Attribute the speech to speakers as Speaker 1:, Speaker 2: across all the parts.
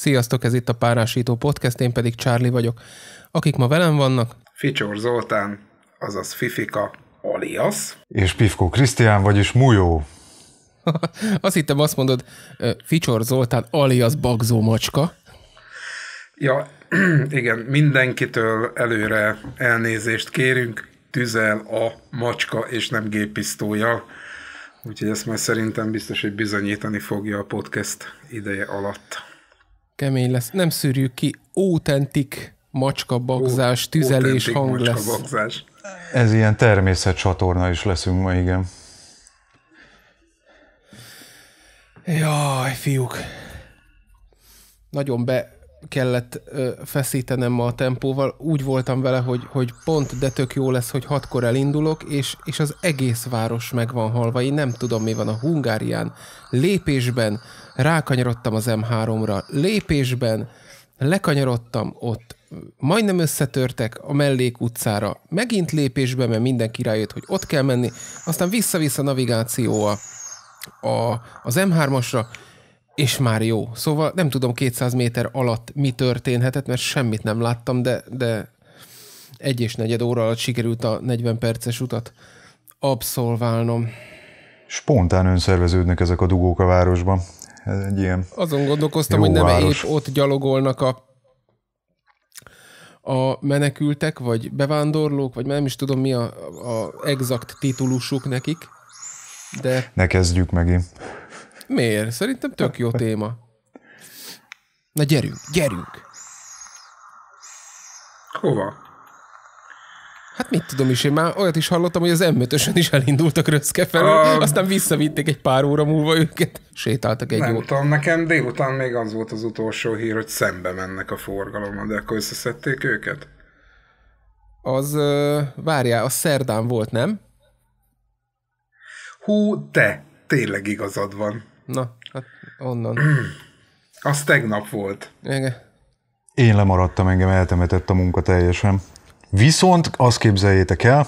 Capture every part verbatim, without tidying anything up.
Speaker 1: Sziasztok, ez itt a Párásító Podcast, én pedig Charlie vagyok. Akik ma velem vannak...
Speaker 2: Ficsor Zoltán, azaz Fifika, alias...
Speaker 3: És Pifko Krisztián, vagyis Mujó.
Speaker 1: Azt hittem, azt mondod, Ficsor Zoltán, alias Bagzó Macska.
Speaker 2: Ja, igen, mindenkitől előre elnézést kérünk, tüzel a macska és nem géppisztollyal. Úgyhogy ezt majd szerintem biztos, hogy bizonyítani fogja a podcast ideje alatt.
Speaker 1: Kemény lesz. Nem szűrjük ki, autentik macskabagzás, tüzelés hang lesz.
Speaker 3: Ez ilyen természetcsatorna is leszünk ma, igen.
Speaker 1: Jaj, fiúk. Nagyon be kellett ö, feszítenem ma a tempóval. Úgy voltam vele, hogy, hogy pont, de tök jó lesz, hogy hatkor elindulok, és, és az egész város meg van halva. Én nem tudom, mi van a Hungárián. Lépésben rákanyarodtam az em háromra. Lépésben lekanyarodtam ott. Majdnem összetörtek a mellék utcára. Megint lépésben, mert mindenki rájött, hogy ott kell menni. Aztán vissza-vissza navigáció a, a, az em hármasra, és már jó. Szóval nem tudom kétszáz méter alatt mi történhetett, mert semmit nem láttam, de, de egy és negyed óra alatt sikerült a negyven perces utat abszolválnom.
Speaker 3: Spontán önszerveződnek ezek a dugók a városban. Ez egy ilyen
Speaker 1: Azon gondolkoztam, hogy nem város. Épp ott gyalogolnak a, a menekültek, vagy bevándorlók, vagy nem is tudom mi a, a exakt titulusuk nekik, de...
Speaker 3: Ne kezdjük megint.
Speaker 1: Miért? Szerintem tök jó téma. Na gyerünk, gyerünk!
Speaker 2: Hova?
Speaker 1: Hát mit tudom is, én már olyat is hallottam, hogy az em ötösön is elindultak Röszke felől, a... aztán visszavitték egy pár óra múlva őket, sétáltak egy
Speaker 2: Nem
Speaker 1: jót.
Speaker 2: tudom, nekem délután még az volt az utolsó hír, hogy szembe mennek a forgalommal, de akkor összeszedték őket?
Speaker 1: Az, uh, várjál, az szerdán volt, nem?
Speaker 2: Hú, te, tényleg igazad van.
Speaker 1: Na, hát onnan.
Speaker 2: Az tegnap volt.
Speaker 1: Igen.
Speaker 3: Én lemaradtam, engem eltemetett a munka teljesen. Viszont azt képzeljétek el,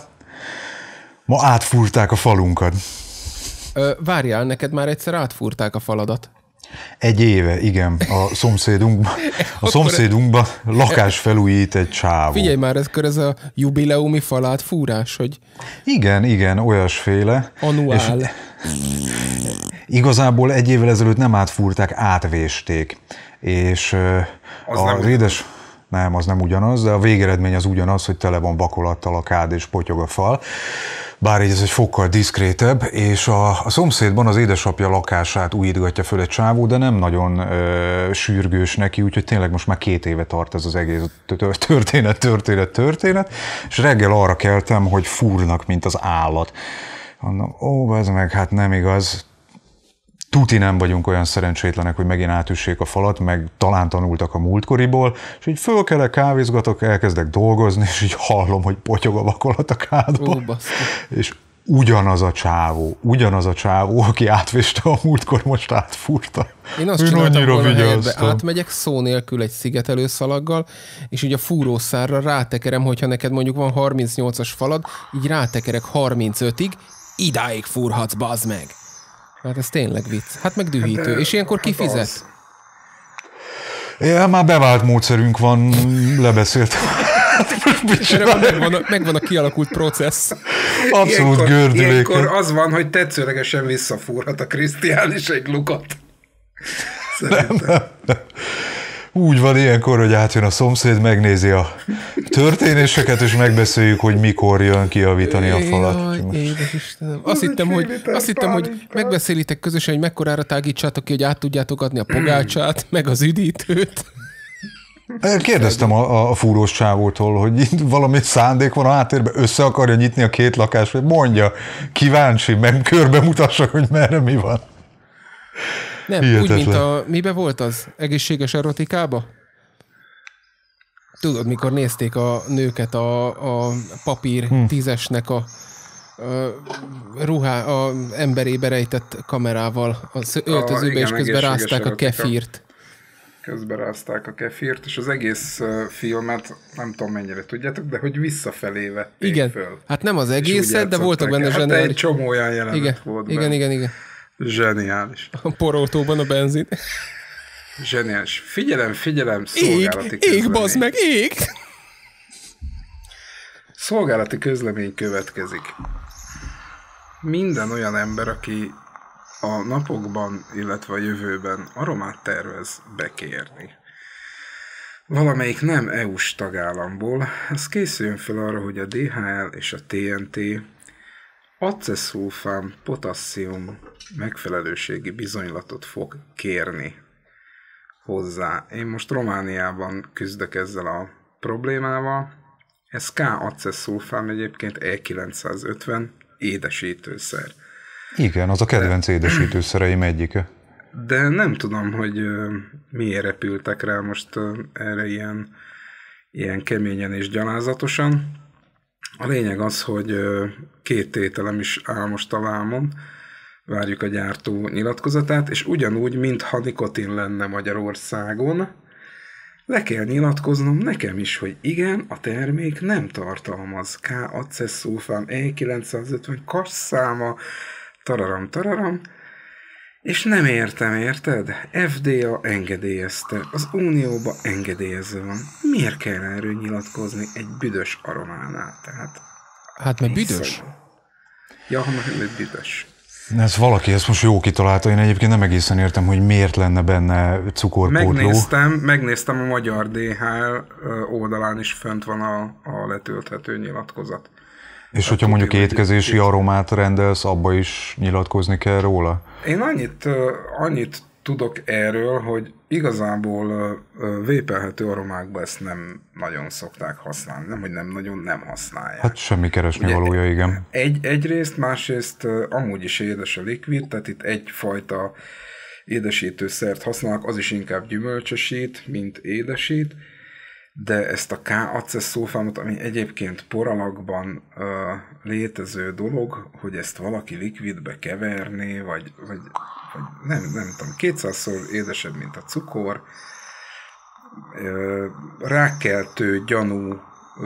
Speaker 3: ma átfúrták a falunkat.
Speaker 1: Ö, várjál, neked már egyszer átfúrták a faladat.
Speaker 3: Egy éve, igen. A szomszédunkban, a szomszédunkban lakás felújít egy csávó.
Speaker 1: Figyelj már, ez ez a jubileumi falátfúrás, hogy...
Speaker 3: Igen, igen, olyasféle.
Speaker 1: Annuál.
Speaker 3: És igazából egy évvel ezelőtt nem átfúrták, átvésték. És
Speaker 2: az
Speaker 3: az
Speaker 2: nem
Speaker 3: édes... Nem, az nem ugyanaz, de a végeredmény az ugyanaz, hogy tele van vakolattal a kád és potyog a fal. Bár így ez egy fokkal diszkrétebb, és a, a szomszédban az édesapja lakását újítgatja föl egy csávó, de nem nagyon ö, sürgős neki, úgyhogy tényleg most már két éve tart ez az egész történet, történet, történet, és reggel arra keltem, hogy fúrnak, mint az állat. Mondom, ó, ez meg, hát nem igaz. Tuti nem vagyunk olyan szerencsétlenek, hogy megint átüssék a falat, meg talán tanultak a múltkoriból, és így fölkelek, kávézgatok, elkezdek dolgozni, és így hallom, hogy potyog a vakolat a kádba.
Speaker 1: Ó,
Speaker 3: és ugyanaz a csávó, ugyanaz a csávó, aki átvéste a múltkor, most átfúrta.
Speaker 1: Én azt csináltam volna helyetbe, átmegyek szó nélkül egy szigetelőszalaggal, és így a fúrószárra rátekerem, hogyha neked mondjuk van harmincnyolcas falad, így rátekerek harmincötig, idáig fúrhatsz, bazd meg! Hát ez tényleg vicc. Hát meg dühítő. De, és ilyenkor ki fizet? Az...
Speaker 3: Ja, már bevált módszerünk van, lebeszélt.
Speaker 1: Erre megvan a, megvan a kialakult processz.
Speaker 3: Abszolút
Speaker 2: ilyenkor,
Speaker 3: gördülékeny.
Speaker 2: Ilyenkor az van, hogy tetszőlegesen visszafúrhat a Krisztián is egy lukat.
Speaker 3: Nem, nem, nem. Úgy van ilyenkor, hogy átjön a szomszéd, megnézi a történéseket, és megbeszéljük, hogy mikor jön kijavítani a falat.
Speaker 1: Jaj, édes Istenem. Azt hittem, hogy, azt hittem, hogy megbeszélitek közösen, hogy mekkorára tágítsátok ki, hogy át tudjátok adni a pogácsát, meg az üdítőt.
Speaker 3: Kérdeztem a, a fúrós csávótól, hogy valami szándék van a háttérben, össze akarja nyitni a két lakást, vagy mondja, kíváncsi, meg körbe mutassa, hogy merre mi van.
Speaker 1: Nem, hihetetlen. Úgy, mint a... Mibe volt az? Egészséges erotikába? Tudod, mikor nézték a nőket a, a papír hmm. tízesnek a, a ruhá, a emberébe rejtett kamerával az öltözőbe, és közben rázták a kefírt.
Speaker 2: Közben rázták a kefírt, és az egész uh, filmet, nem tudom mennyire tudjátok, de hogy visszafelé vették
Speaker 1: igen.
Speaker 2: föl.
Speaker 1: Hát nem az egészet, de voltak benne
Speaker 2: hát
Speaker 1: zseniális.
Speaker 2: egy csomó olyan jelenet
Speaker 1: igen.
Speaker 2: volt
Speaker 1: igen,
Speaker 2: benne.
Speaker 1: Igen, igen, igen.
Speaker 2: Zseniális.
Speaker 1: A porautóban a benzin.
Speaker 2: Zseniális. Figyelem, figyelem,
Speaker 1: Ég,
Speaker 2: szolgálati
Speaker 1: ég, bazd meg, ég!
Speaker 2: Szolgálati közlemény következik. Minden olyan ember, aki a napokban, illetve a jövőben aromát tervez bekérni valamelyik nem é u-s tagállamból, az készüljön fel arra, hogy a dé há el és a té en té aceszulfám potasszium megfelelőségi bizonylatot fog kérni hozzá. Én most Romániában küzdök ezzel a problémával. Ez K-aceszulfám egyébként E kilencszázötven édesítőszer.
Speaker 3: Igen, az a kedvenc de, édesítőszereim egyike.
Speaker 2: De nem tudom, hogy uh, miért repültek rá most uh, erre ilyen, ilyen keményen és gyalázatosan. A lényeg az, hogy uh, két tételem is áll most a vámon, várjuk a gyártó nyilatkozatát, és ugyanúgy, mintha nikotin lenne Magyarországon, le kell nyilatkoznom nekem is, hogy igen, a termék nem tartalmaz K-aceszulfám E kilencszázötven kasszáma, tararam, tararam, és nem értem, érted? ef dé á engedélyezte, az Unióba engedélyezve van. Miért kell erről nyilatkozni egy büdös arománál? Tehát,
Speaker 1: hát mert büdös?
Speaker 2: Szó. Ja, mert büdös.
Speaker 3: Ez valaki ezt most jó kitalálta, én egyébként nem egészen értem, hogy miért lenne benne cukorpótló.
Speaker 2: Megnéztem, megnéztem a magyar dé há el oldalán is fönt van a, a letölthető nyilatkozat.
Speaker 3: És hogyha mondjuk étkezési aromát rendelsz, abba is nyilatkozni kell róla?
Speaker 2: Én annyit, annyit tudok erről, hogy igazából vépelhető aromákban ezt nem nagyon szokták használni. Nem, hogy nem nagyon nem használják.
Speaker 3: Hát semmi keresni valója, igen.
Speaker 2: Egy, egyrészt, másrészt amúgy is édes a likvid, tehát itt egyfajta édesítőszert használnak, az is inkább gyümölcsösít, mint édesít, de ezt a K-aceszulfámot, ami egyébként poralakban uh, létező dolog, hogy ezt valaki likvidbe keverné, vagy, vagy, vagy nem, nem tudom, kétszázszor édesebb, mint a cukor, uh, rákkeltő gyanú uh,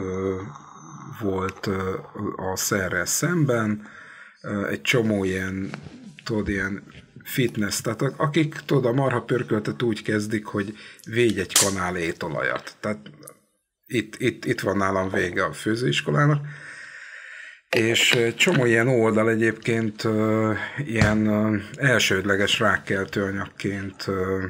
Speaker 2: volt uh, a szerrel szemben, uh, egy csomó ilyen, tudod, ilyen fitness, tehát akik, tudod, a marha pörköltet úgy kezdik, hogy védj egy kanál étolajat. Tehát itt, itt, itt van nálam vége a főzőiskolának. És csomó ilyen oldal egyébként uh, ilyen uh, elsődleges rákkeltő anyagként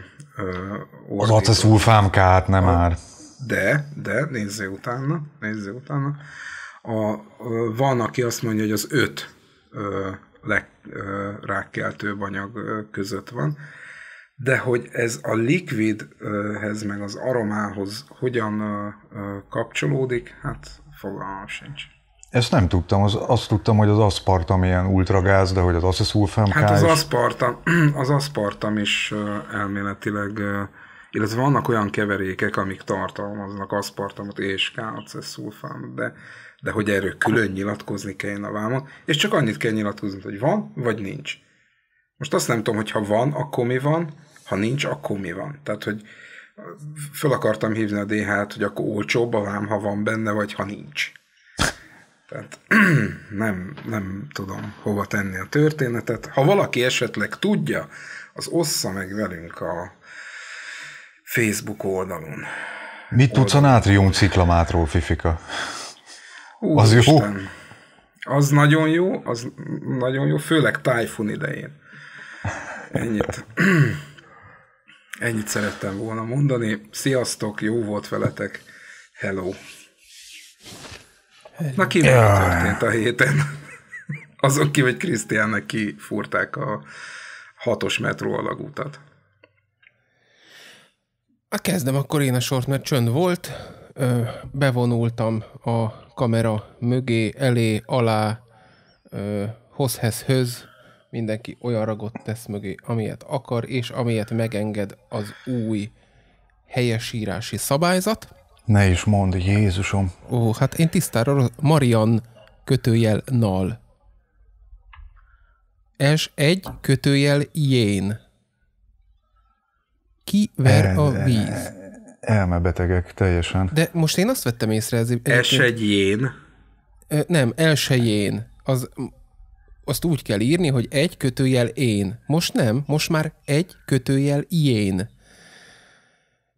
Speaker 2: uh,
Speaker 3: az aceszulfámkát nem már.
Speaker 2: De, de, nézzé utána, nézzé utána. A, uh, van, aki azt mondja, hogy az öt uh, legrákkeltőbb anyag között van, de hogy ez a likvidhez meg az aromához hogyan kapcsolódik, hát fogalmam sincs.
Speaker 3: Ezt nem tudtam, az, azt tudtam, hogy az aszpartam ilyen ultragáz, de hogy az aceszulfám
Speaker 2: Hát az aszpartam, az aszpartam is elméletileg, illetve vannak olyan keverékek, amik tartalmaznak aszpartamot és K-aceszulfámot, de de hogy erről külön nyilatkozni kell a vámon, és csak annyit kell nyilatkozni, hogy van, vagy nincs. Most azt nem tudom, hogy ha van, akkor mi van, ha nincs, akkor mi van. Tehát, hogy föl akartam hívni a dé há el-t, hogy akkor olcsóbb a vám, ha van benne, vagy ha nincs. Tehát nem, nem tudom hova tenni a történetet. Ha valaki esetleg tudja, az ossza meg velünk a Facebook oldalon.
Speaker 3: Mit tudsz a nátrium-ciklamátról, Fifika?
Speaker 2: Ú, az Isten. Jó? Az nagyon jó, az nagyon jó, főleg tájfun idején. Ennyit. Ennyit szerettem volna mondani. Sziasztok, jó volt veletek. Hello. Na, ki yeah. történt a héten? Azon ki, hogy Krisztiánnak kifúrták a hatos metró alagútat.
Speaker 1: Kezdem akkor én a sort, mert csönd volt. Bevonultam a kamera mögé, elé, alá, hozhez, höz. Mindenki olyan ragot tesz mögé, amilyet akar, és amilyet megenged az új helyesírási szabályzat.
Speaker 3: Ne is mondd, Jézusom.
Speaker 1: Ó, hát én tisztára Marian kötőjel nal. Es egy kötőjel jén. Ki ver a víz?
Speaker 3: Elmebetegek teljesen.
Speaker 1: De most én azt vettem észre. Ez
Speaker 2: es egy jén.
Speaker 1: Nem, elsején. Az, azt úgy kell írni, hogy egy kötőjel én. Most nem, most már egy kötőjel jén.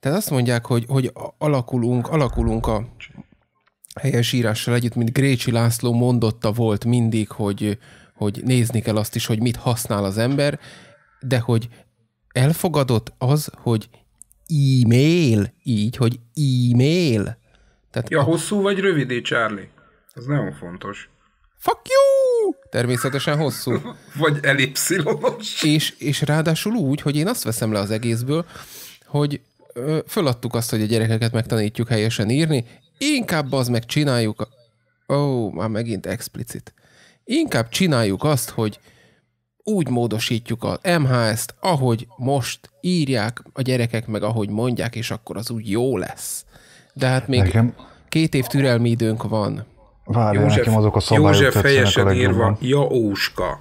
Speaker 1: Tehát azt mondják, hogy, hogy alakulunk, alakulunk a helyesírással együtt, mint Grécsi László mondotta volt mindig, hogy, hogy nézni kell azt is, hogy mit használ az ember, de hogy elfogadott az, hogy e-mail, így, hogy e-mail. Tehát
Speaker 2: ja,
Speaker 1: a...
Speaker 2: hosszú vagy rövidé, Charlie? Ez nagyon fontos.
Speaker 1: Fuck you! Természetesen hosszú.
Speaker 2: Vagy elipszilonos.
Speaker 1: És, és ráadásul úgy, hogy én azt veszem le az egészből, hogy ö, föladtuk azt, hogy a gyerekeket megtanítjuk helyesen írni, inkább az meg csináljuk, ó, oh, már megint explicit. Inkább csináljuk azt, hogy úgy módosítjuk az em há es-t, ahogy most írják a gyerekek, meg ahogy mondják, és akkor az úgy jó lesz. De hát még nekem... két év türelmi időnk van.
Speaker 3: Várj, nekem azok a szabályok
Speaker 2: József helyesen írva, Jaóska.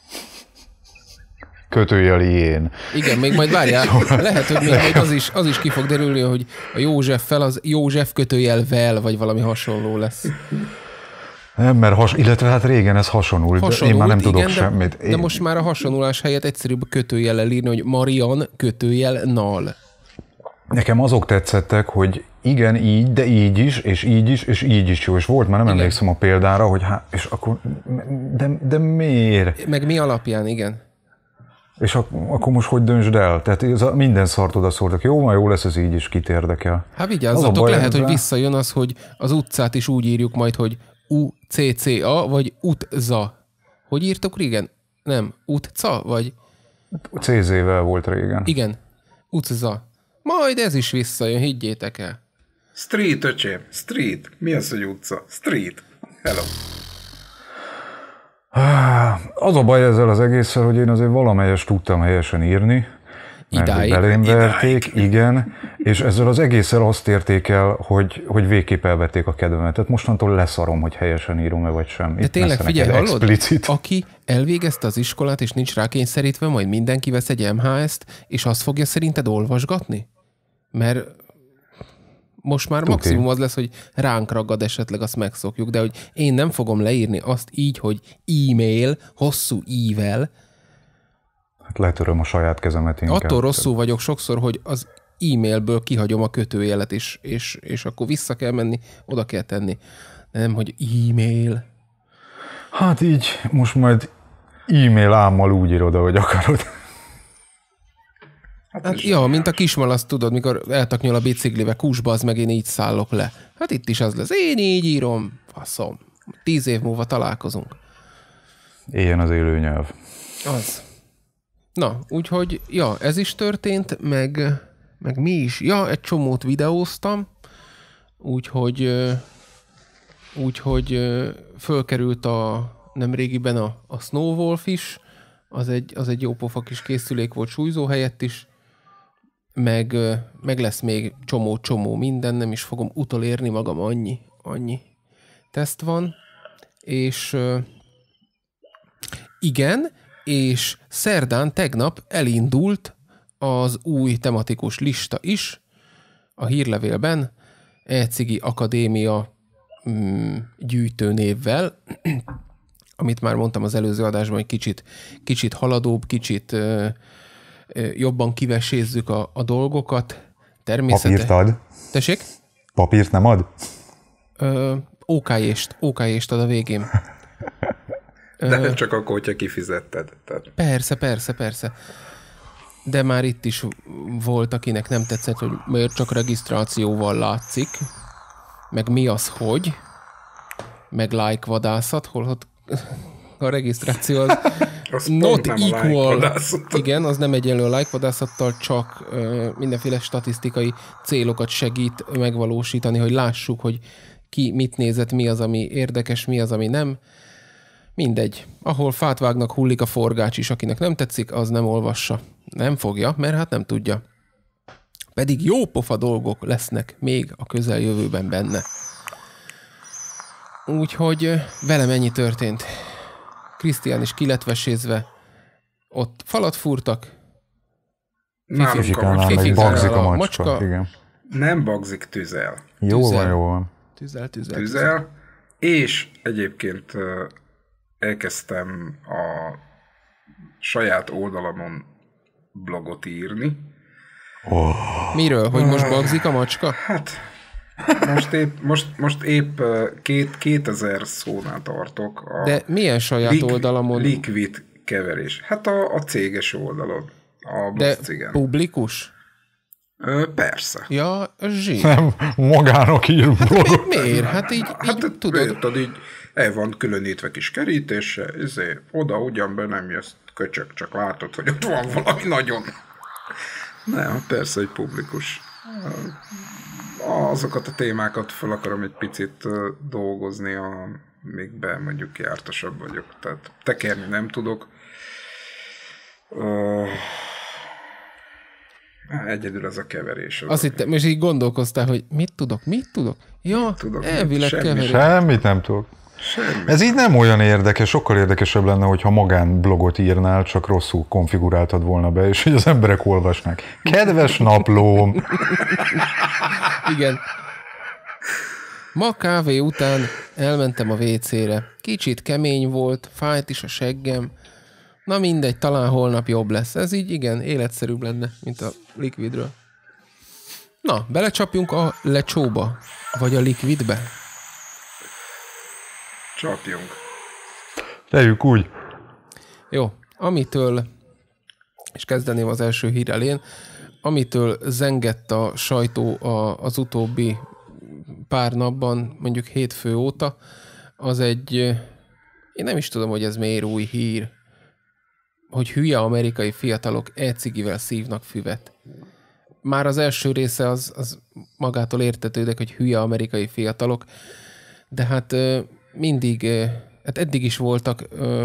Speaker 3: Kötőjeli én.
Speaker 1: Igen, még majd várjál, lehet, hogy még majd az is, az is ki fog derülni, hogy a Józseffel az József kötőjelvel, vagy valami hasonló lesz.
Speaker 3: Nem, mert has, illetve hát régen ez hasonult, hasonult én már nem igen, tudok
Speaker 1: de,
Speaker 3: semmit. Én...
Speaker 1: De most már a hasonlulás helyett egyszerűbb kötőjellel írni, hogy Marian kötőjel nal.
Speaker 3: Nekem azok tetszettek, hogy igen, így, de így is, és így is, és így is jó. És volt, már nem igen. emlékszem a példára, hogy hát, és akkor, de, de miért?
Speaker 1: Meg mi alapján, igen.
Speaker 3: És ak- akkor most hogy döntsd el? Tehát ez a, minden szart oda szórtak. Jó, már jó lesz, ez így is, kit érdekel.
Speaker 1: Hát vigyázzatok, lehet, hogy visszajön az, hogy az utcát is úgy írjuk majd, hogy u cé cé á, vagy utza. Hogy írtok régen? Nem, utca, vagy?
Speaker 3: cé zével volt régen.
Speaker 1: Igen, utza. Majd ez is visszajön, higgyétek el.
Speaker 2: Street, öcsém, street. Mi az, hogy utca? Street. Hello.
Speaker 3: Az a baj ezzel az egésszel, hogy én azért valamelyest tudtam helyesen írni.
Speaker 1: Idáig.
Speaker 3: Belém verték, igen, és ezzel az egésszel azt érték el, hogy, hogy végképp elvették a kedvemet. Tehát mostantól leszarom, hogy helyesen írom-e vagy sem.
Speaker 1: De
Speaker 3: itt
Speaker 1: tényleg figyelj, hallod?
Speaker 3: Explicit.
Speaker 1: Aki elvégezte az iskolát, és nincs rákényszerítve, majd mindenki vesz egy em há es-t, és azt fogja szerinted olvasgatni? Mert most már Tuti. Maximum az lesz, hogy ránk ragad esetleg, azt megszokjuk, de hogy én nem fogom leírni azt így, hogy e-mail, hosszú ível.
Speaker 3: Hát letöröm a saját kezemet inkább.
Speaker 1: Attól rosszul vagyok sokszor, hogy az e-mailből kihagyom a kötőjelet, és, és, és akkor vissza kell menni, oda kell tenni. De nem, hogy e-mail.
Speaker 3: Hát így most majd e-mail ámmal úgy írod, ahogy akarod.
Speaker 1: Hát, hát ja, mint a kismalasz, tudod, mikor eltaknyol a biciklivel, kusba, az meg én így szállok le. Hát itt is az lesz. Én így írom. Faszom. Tíz év múlva találkozunk.
Speaker 3: Éljen az élő nyelv.
Speaker 1: Az. Na, úgyhogy, ja, ez is történt, meg, meg mi is. Ja, egy csomót videóztam, úgyhogy, úgyhogy fölkerült a nemrégiben a, a Snowwolf is, az egy, az egy jó pofa kis készülék volt súlyzó helyett is, meg, meg lesz még csomó-csomó minden, nem is fogom utolérni magam, annyi, annyi teszt van, és igen, és szerdán tegnap elindult az új tematikus lista is a hírlevélben, E-Cigi Akadémia mm, gyűjtőnévvel, amit már mondtam az előző adásban, hogy kicsit, kicsit haladóbb, kicsit ö, ö, jobban kivesézzük a, a dolgokat. Természetesen.
Speaker 3: Papírt ad?
Speaker 1: Tessék?
Speaker 3: Papírt nem ad?
Speaker 1: Ö, ókájést, ókájést ad a végén.
Speaker 2: De Ö, csak akkor, hogyha kifizetted. Tehát...
Speaker 1: Persze, persze, persze. De már itt is volt, akinek nem tetszett, hogy miért csak regisztrációval látszik, meg mi az, hogy, meg like vadászat, holott a regisztráció az, az not equal. Like igen, az nem egyenlő a like vadászattal, csak uh, mindenféle statisztikai célokat segít megvalósítani, hogy lássuk, hogy ki mit nézett, mi az, ami érdekes, mi az, ami nem. Mindegy. Ahol fát vágnak, hullik a forgács is. Akinek nem tetszik, az nem olvassa. Nem fogja, mert hát nem tudja. Pedig jó pofa dolgok lesznek még a közeljövőben benne. Úgyhogy velem ennyi történt. Krisztián is ki lett vesézve. Ott falat fúrtak.
Speaker 3: Fifikálnál meg bagzik a macska. macska. Igen.
Speaker 2: Nem bagzik, tüzel.
Speaker 3: Jó tüzel. van, jó van.
Speaker 1: Tüzel, tüzel, tüzel.
Speaker 2: Tüzel. És egyébként elkezdtem a saját oldalamon blogot írni.
Speaker 3: Oh.
Speaker 1: Miről? Hogy most bagzik a macska?
Speaker 2: Hát, most épp, most, most épp két, kétezer szónál tartok. A
Speaker 1: De milyen saját
Speaker 2: lik,
Speaker 1: oldalamon?
Speaker 2: Liquid keverés. Hát a, a céges oldalon. A
Speaker 1: De
Speaker 2: cigen.
Speaker 1: publikus?
Speaker 2: Ö, persze.
Speaker 1: Ja, zsír.
Speaker 3: Nem, magának ír blogot.
Speaker 1: Miért? Hát így,
Speaker 2: Hát
Speaker 1: így tudod.
Speaker 2: tudod, így el van különítve kis kerítése, izé, oda ugyan be nem jössz köcsök, csak látod, hogy ott van valami nagyon. Nem, persze, egy publikus. Azokat a témákat fel akarom egy picit dolgozni, amikben mondjuk jártasabb vagyok. Tehát tekerni nem tudok. Egyedül ez a keverés. Az
Speaker 1: Azt hittem, és így gondolkoztál, hogy mit tudok, mit tudok? Ja, mit
Speaker 2: tudok,
Speaker 1: elvileg
Speaker 2: semmi.
Speaker 1: keverés.
Speaker 3: Semmit nem tudok.
Speaker 2: Semmi.
Speaker 3: Ez így nem olyan érdekes, sokkal érdekesebb lenne, hogyha magánblogot írnál, csak rosszul konfiguráltad volna be, és hogy az emberek olvasnák. Kedves naplóm!
Speaker 1: Igen. Ma kávé után elmentem a vécére. Kicsit kemény volt, fájt is a seggem. Na mindegy, talán holnap jobb lesz. Ez így igen, életszerűbb lenne, mint a Liquidről. Na, belecsapjunk a lecsóba, vagy a Liquidbe.
Speaker 2: Csapjunk.
Speaker 3: Tegyük úgy.
Speaker 1: Jó, amitől, és kezdeném az első hírrel én, amitől zengett a sajtó a, az utóbbi pár napban, mondjuk hétfő óta, az egy, én nem is tudom, hogy ez miért új hír, hogy hülye amerikai fiatalok e-cigivel szívnak füvet. Már az első része az, az magától értetődek, hogy hülye amerikai fiatalok, de hát mindig, hát eddig is voltak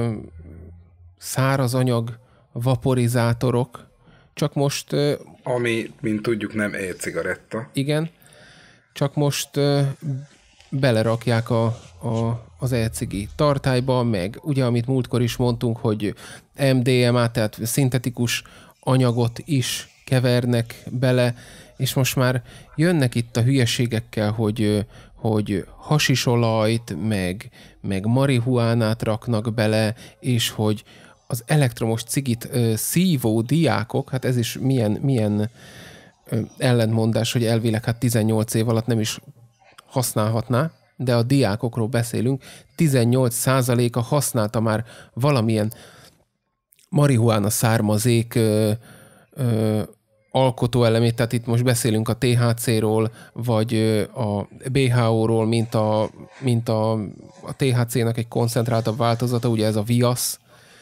Speaker 1: száraz anyag vaporizátorok, csak most...
Speaker 2: Ami, mint tudjuk, nem e-cigaretta.
Speaker 1: Igen, csak most belerakják a, a, az e-cigi tartályba, meg ugye, amit múltkor is mondtunk, hogy em dé em á, tehát szintetikus anyagot is kevernek bele, és most már jönnek itt a hülyeségekkel, hogy, hogy hasisolajt, meg, meg marihuánát raknak bele, és hogy az elektromos cigit ö, szívó diákok, hát ez is milyen, milyen ö, ellentmondás, hogy elvileg hát tizennyolc év alatt nem is használhatná, de a diákokról beszélünk, tizennyolc százaléka használta már valamilyen marihuána származék ö, ö, alkotóelemét, tehát itt most beszélünk a té há céről, vagy a bé há ó-ról, mint a, mint a, a té há cének egy koncentráltabb változata, ugye ez a viasz.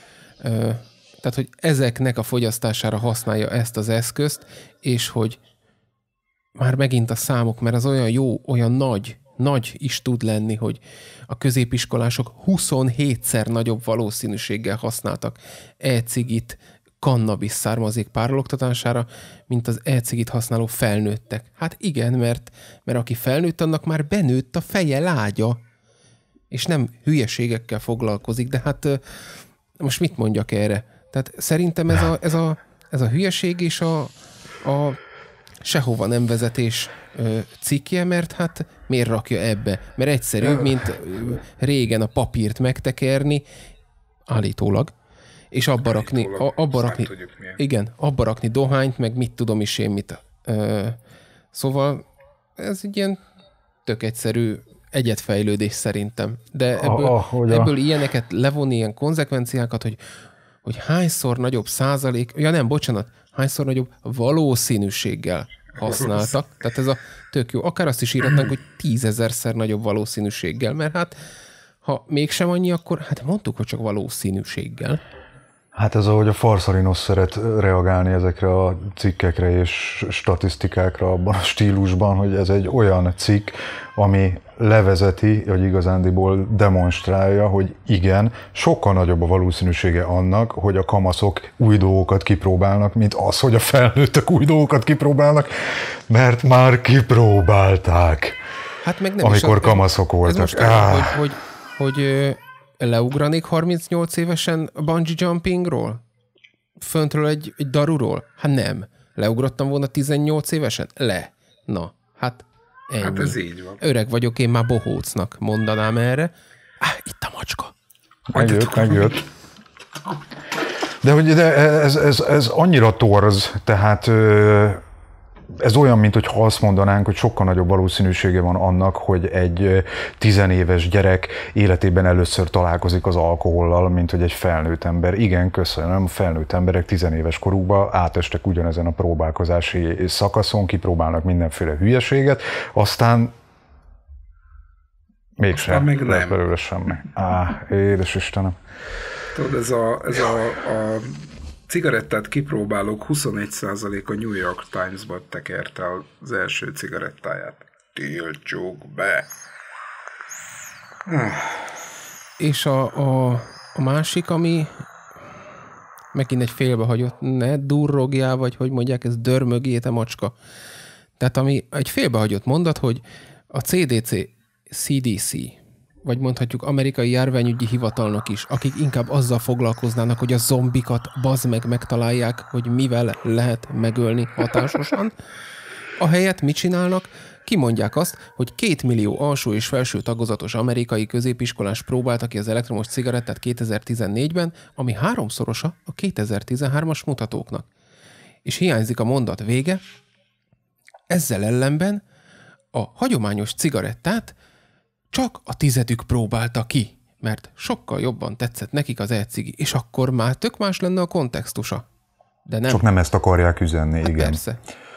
Speaker 1: Tehát, hogy ezeknek a fogyasztására használja ezt az eszközt, és hogy már megint a számok, mert az olyan jó, olyan nagy, nagy is tud lenni, hogy a középiskolások huszonhétszer nagyobb valószínűséggel használtak e-cigit, kannabis származék párologtatására, mint az e-cigit használó felnőttek. Hát igen, mert, mert aki felnőtt, annak már benőtt a feje lágya, és nem hülyeségekkel foglalkozik, de hát most mit mondjak erre? Tehát szerintem ez a, ez a, ez a hülyeség és a, a sehova nem vezetés cikkje, mert hát miért rakja ebbe? Mert egyszerűbb, mint régen a papírt megtekerni, állítólag, és abba rakni, a, abba rakni igen, abba rakni dohányt, meg mit tudom is én mit. Ö, szóval ez egy ilyen tök egyszerű egyetfejlődés szerintem. De ebből,
Speaker 3: ah, ah,
Speaker 1: ebből ilyeneket levonni, ilyen konzekvenciákat, hogy, hogy hányszor nagyobb százalék, ja nem, bocsánat, hányszor nagyobb valószínűséggel használtak. Tehát ez a tök jó. Akár azt is írhatnánk, hogy tízezerszer nagyobb valószínűséggel, mert hát ha mégsem annyi, akkor hát mondtuk, hogy csak valószínűséggel.
Speaker 3: Hát ez ahogy a Farszalinos szeret reagálni ezekre a cikkekre és statisztikákra abban a stílusban, hogy ez egy olyan cikk, ami levezeti, vagy igazándiból demonstrálja, hogy igen, sokkal nagyobb a valószínűsége annak, hogy a kamaszok új dolgokat kipróbálnak, mint az, hogy a felnőttek új dolgokat kipróbálnak, mert már kipróbálták,
Speaker 1: hát meg nem
Speaker 3: amikor
Speaker 1: is,
Speaker 3: kamaszok voltak.
Speaker 1: Ez most ah. hogy, hogy, hogy leugranék harmincnyolc évesen bungee jumpingról? Föntről egy, egy daruról? Hát nem. Leugrottam volna tizennyolc évesen? Le. Na, hát ennyi.
Speaker 2: Hát ez így van.
Speaker 1: Öreg vagyok, én már bohócnak mondanám erre. Ah, itt a macska.
Speaker 3: Megjött, megjött. De hogy de ez, ez, ez annyira torz, tehát ez olyan, mint hogyha azt mondanánk, hogy sokkal nagyobb valószínűsége van annak, hogy egy tizenéves gyerek életében először találkozik az alkohollal, mint hogy egy felnőtt ember. Igen, köszönöm, felnőtt emberek tizenéves korukban átestek ugyanezen a próbálkozási szakaszon, kipróbálnak mindenféle hülyeséget, aztán mégsem
Speaker 2: még
Speaker 3: lesz belőle semmi. Á, édes Istenem.
Speaker 2: Tudod, ez a, ez a, a cigarettát kipróbálók huszonegy százaléka New York Times-ban tekerte az első cigarettáját. Tiltsuk be!
Speaker 1: És a, a, a másik, ami megint egy félbehagyott, ne durrogjál, vagy hogy mondják, ez dörmögjé, te macska. Tehát ami egy félbehagyott mondat, hogy a cé dé cé, cé dé cé, vagy mondhatjuk amerikai járványügyi hivatalnak is, akik inkább azzal foglalkoznának, hogy a zombikat bazd meg megtalálják, hogy mivel lehet megölni hatásosan. Ahelyett mit csinálnak? Kimondják azt, hogy két millió alsó és felső tagozatos amerikai középiskolás próbálta ki az elektromos cigarettát kétezer-tizennégyben, ami háromszorosa a kétezer-tizenhármas mutatóknak. És hiányzik a mondat vége, ezzel ellenben a hagyományos cigarettát csak a tizedük próbálta ki, mert sokkal jobban tetszett nekik az e-cigi, és akkor már tök más lenne a kontextusa. De nem.
Speaker 3: Csak nem ezt akarják üzenni, hát igen.
Speaker 1: Persze.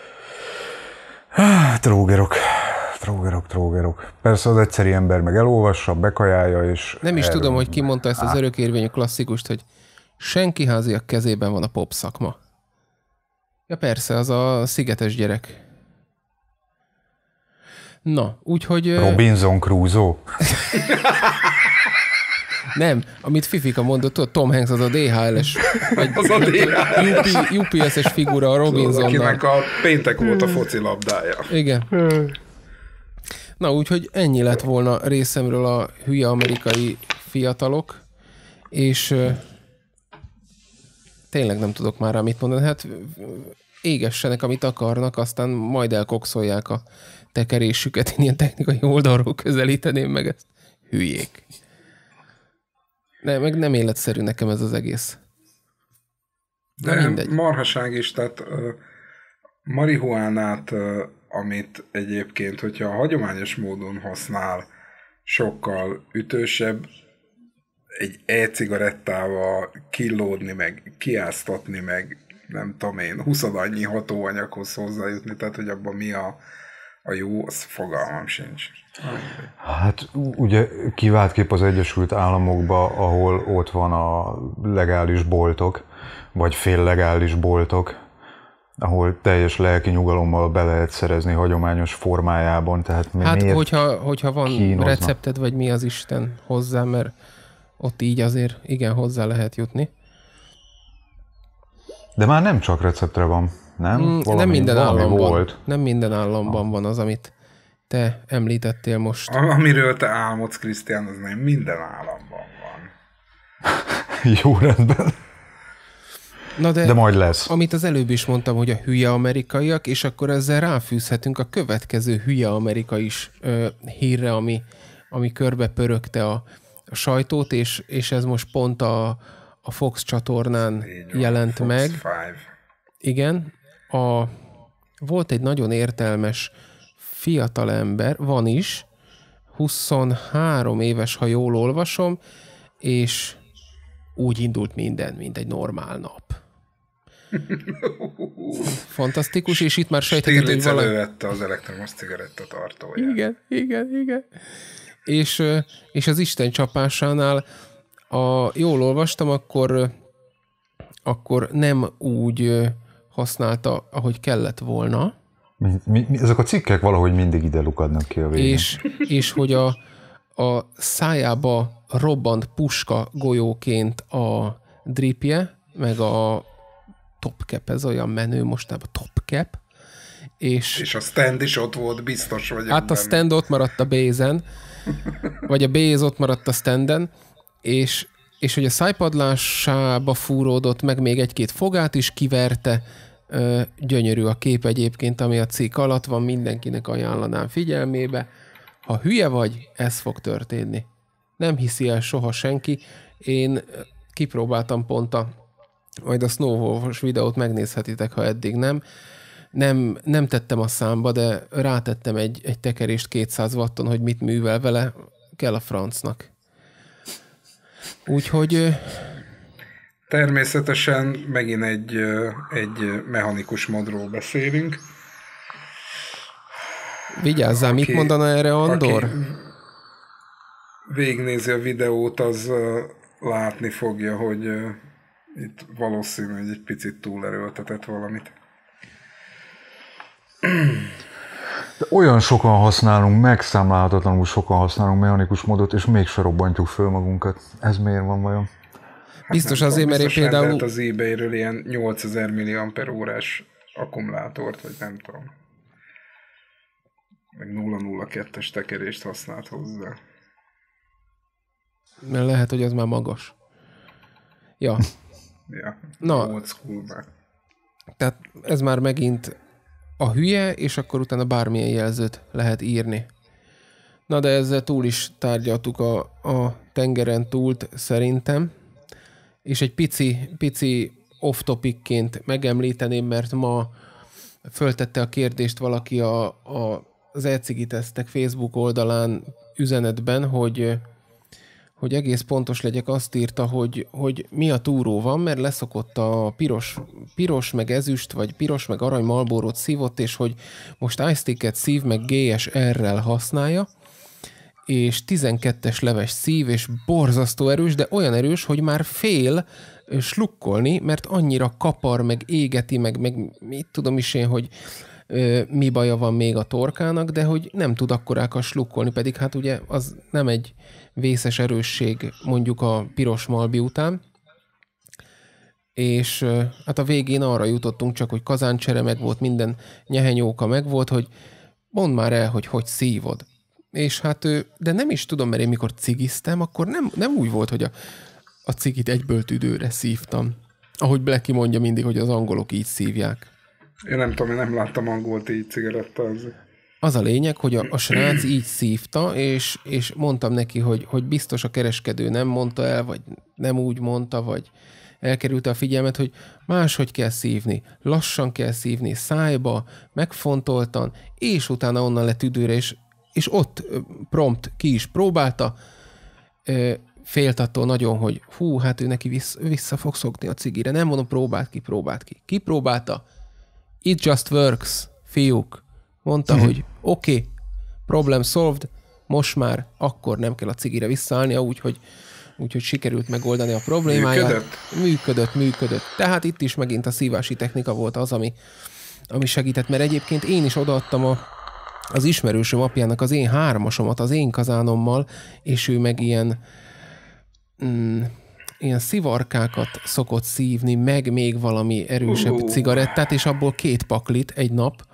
Speaker 3: Trógerok, trógerok, trógerok. Persze az egyszeri ember meg elolvassa, bekajálja, és...
Speaker 1: Nem is
Speaker 3: erről...
Speaker 1: tudom, hogy ki mondta ezt az örökérvényű klasszikust, hogy senki háziak kezében van a pop szakma. Ja persze, az a szigetes gyerek. Na, úgyhogy...
Speaker 3: Robinson Crusoe?
Speaker 1: Nem, amit Fifika mondott, tudod, Tom Hanks az a dé há el-es, vagy
Speaker 2: Az a dé há el.
Speaker 1: u pé es-es figura a Robinsonnal.
Speaker 2: Akinek a péntek volt a focilabdája.
Speaker 1: Igen. Na, úgyhogy ennyi lett volna részemről a hülye amerikai fiatalok, és uh, tényleg nem tudok már rá mit mondani. Hát égessenek, amit akarnak, aztán majd elkokszolják a tekerésüket. Én ilyen technikai oldalról közelíteném meg ezt. Hülyék. Ne, meg nem életszerű nekem ez az egész.
Speaker 2: De mindegy. Marhaság is, tehát uh, marihuánát, uh, amit egyébként, hogyha hagyományos módon használ, sokkal ütősebb, egy e-cigarettával killódni, meg kiáztatni, meg nem tudom én, huszadannyi hatóanyaghoz hozzájutni, tehát hogy abban mi a, a jó, az fogalmam sincs.
Speaker 3: Hát ugye kiváltképp az Egyesült Államokban, ahol ott van a legális boltok, vagy féllegális boltok, ahol teljes lelki nyugalommal be lehet szerezni hagyományos formájában. Tehát
Speaker 1: hát hogyha, hogyha van kínozna? Recepted, vagy mi az Isten hozzá, mert ott így azért igen hozzá lehet jutni.
Speaker 3: De már nem csak receptre van, nem?
Speaker 1: Mm, valami, nem minden államban volt. Nem minden államban van az, amit te említettél most.
Speaker 2: Amiről te álmodsz, Krisztián, az nem minden államban van.
Speaker 3: Jó, rendben.
Speaker 1: Na de,
Speaker 3: de majd lesz.
Speaker 1: Amit az előbb is mondtam, hogy a hülye amerikaiak, és akkor ezzel ráfűzhetünk a következő hülye amerikai is ö, hírre, ami, ami körbe pörögte a, a sajtót, és, és ez most pont a, a Fox csatornán van, jelent Fox meg.
Speaker 2: Five.
Speaker 1: Igen. A, volt egy nagyon értelmes fiatalember, van is, huszonhárom éves, ha jól olvasom, és úgy indult minden, mint egy normál nap. Fantasztikus, és itt már sejtetett, hogy valami...
Speaker 2: elővette az elektromos cigaretta tartóját.
Speaker 1: Igen, igen, igen. És, és az Isten csapásánál, a, jól olvastam, akkor, akkor nem úgy használta, ahogy kellett volna.
Speaker 3: Mi, mi, ezek a cikkek valahogy mindig ide lukadnak ki a végén.
Speaker 1: És, és hogy a, a szájába robbant puska golyóként a dripje, meg a topcap, ez olyan menő mostában, topcap. És,
Speaker 2: és a stand is ott volt, biztos vagyok.
Speaker 1: Hát a stand ott maradt a base-en, vagy a base ott maradt a standen, és, és hogy a szájpadlásába fúródott, meg még egy-két fogát is kiverte. Gyönyörű a kép egyébként, ami a cikk alatt van, mindenkinek ajánlanám figyelmébe. Ha hülye vagy, ez fog történni. Nem hiszi el soha senki. Én kipróbáltam pont a, majd a Snowwolf-os videót megnézhetitek, ha eddig nem. Nem, nem tettem a számba, de rátettem egy, egy tekerést kétszáz watton, hogy mit művel vele, kell a francnak. Úgyhogy...
Speaker 2: Természetesen megint egy, egy mechanikus modról beszélünk.
Speaker 1: Vigyázzál, aki, mit mondana erre Andor?
Speaker 2: Aki végignézi a videót, az látni fogja, hogy itt valószínű, hogy egy picit túlerőltetett valamit.
Speaker 3: De olyan sokan használunk, megszámlálhatatlanul sokan használunk mechanikus modot, és mégse robbantjuk föl magunkat. Ez miért van vajon?
Speaker 1: Hát biztos azért, mert én például...
Speaker 2: Biztos az eBay-ről ilyen nyolcezer milliampere órás akkumulátort, vagy nem tudom. Meg nulla nulla kettes tekerést használt hozzá.
Speaker 1: Mert lehet, hogy az már magas. Ja.
Speaker 2: Ja,
Speaker 1: na,
Speaker 2: old school-ben.
Speaker 1: Tehát ez már megint a hülye, és akkor utána bármilyen jelzőt lehet írni. Na de ezzel túl is tárgyaltuk a, a tengeren túlt szerintem. És egy pici, pici off-topicként megemlíteném, mert ma föltette a kérdést valaki a, a, az e-cigi tesztek Facebook oldalán üzenetben, hogy, hogy egész pontos legyek, azt írta, hogy, hogy mi a túró van, mert leszokott a piros, piros meg ezüst, vagy piros meg arany Marlborót szívott, és hogy most iSticket szív meg gé es er-rel használja, és tizenkettes leves szív, és borzasztó erős, de olyan erős, hogy már fél slukkolni, mert annyira kapar, meg égeti, meg, meg mit tudom is én, hogy ö, mi baja van még a torkának, de hogy nem tud akkorákat slukkolni, pedig hát ugye az nem egy vészes erősség mondjuk a piros Malbi után. És ö, hát a végén arra jutottunk csak, hogy kazáncsere meg volt, minden nyehenyóka meg volt, hogy mondd már el, hogy hogy szívod. És hát, de nem is tudom, mert én mikor cigiztem, akkor nem, nem úgy volt, hogy a, a cigit egyből tüdőre szívtam. Ahogy Blacky mondja mindig, hogy az angolok így szívják.
Speaker 2: Én nem tudom, én nem láttam angolt így cigarettázni.
Speaker 1: Az a lényeg, hogy a, a srác így szívta, és, és mondtam neki, hogy, hogy biztos a kereskedő nem mondta el, vagy nem úgy mondta, vagy elkerülte a figyelmet, hogy máshogy kell szívni, lassan kell szívni, szájba, megfontoltan, és utána onnan le tüdőre, és és ott prompt ki is próbálta, félt attól nagyon, hogy hú, hát ő neki vissza, vissza fog szokni a cigire. Nem mondom, próbált ki, próbált ki. Kipróbálta. It just works, fiúk. Mondta, hogy oké, okay, problem solved, most már akkor nem kell a cigire visszaállnia, úgyhogy úgyhogy sikerült megoldani a problémáját.
Speaker 2: Működött?
Speaker 1: Működött, működött. Tehát itt is megint a szívási technika volt az, ami, ami segített, mert egyébként én is odaadtam a az ismerősöm apjának az én hármasomat az én kazánommal, és ő meg ilyen, mm, ilyen szivarkákat szokott szívni, meg még valami erősebb uh. cigarettát, és abból két paklit egy nap,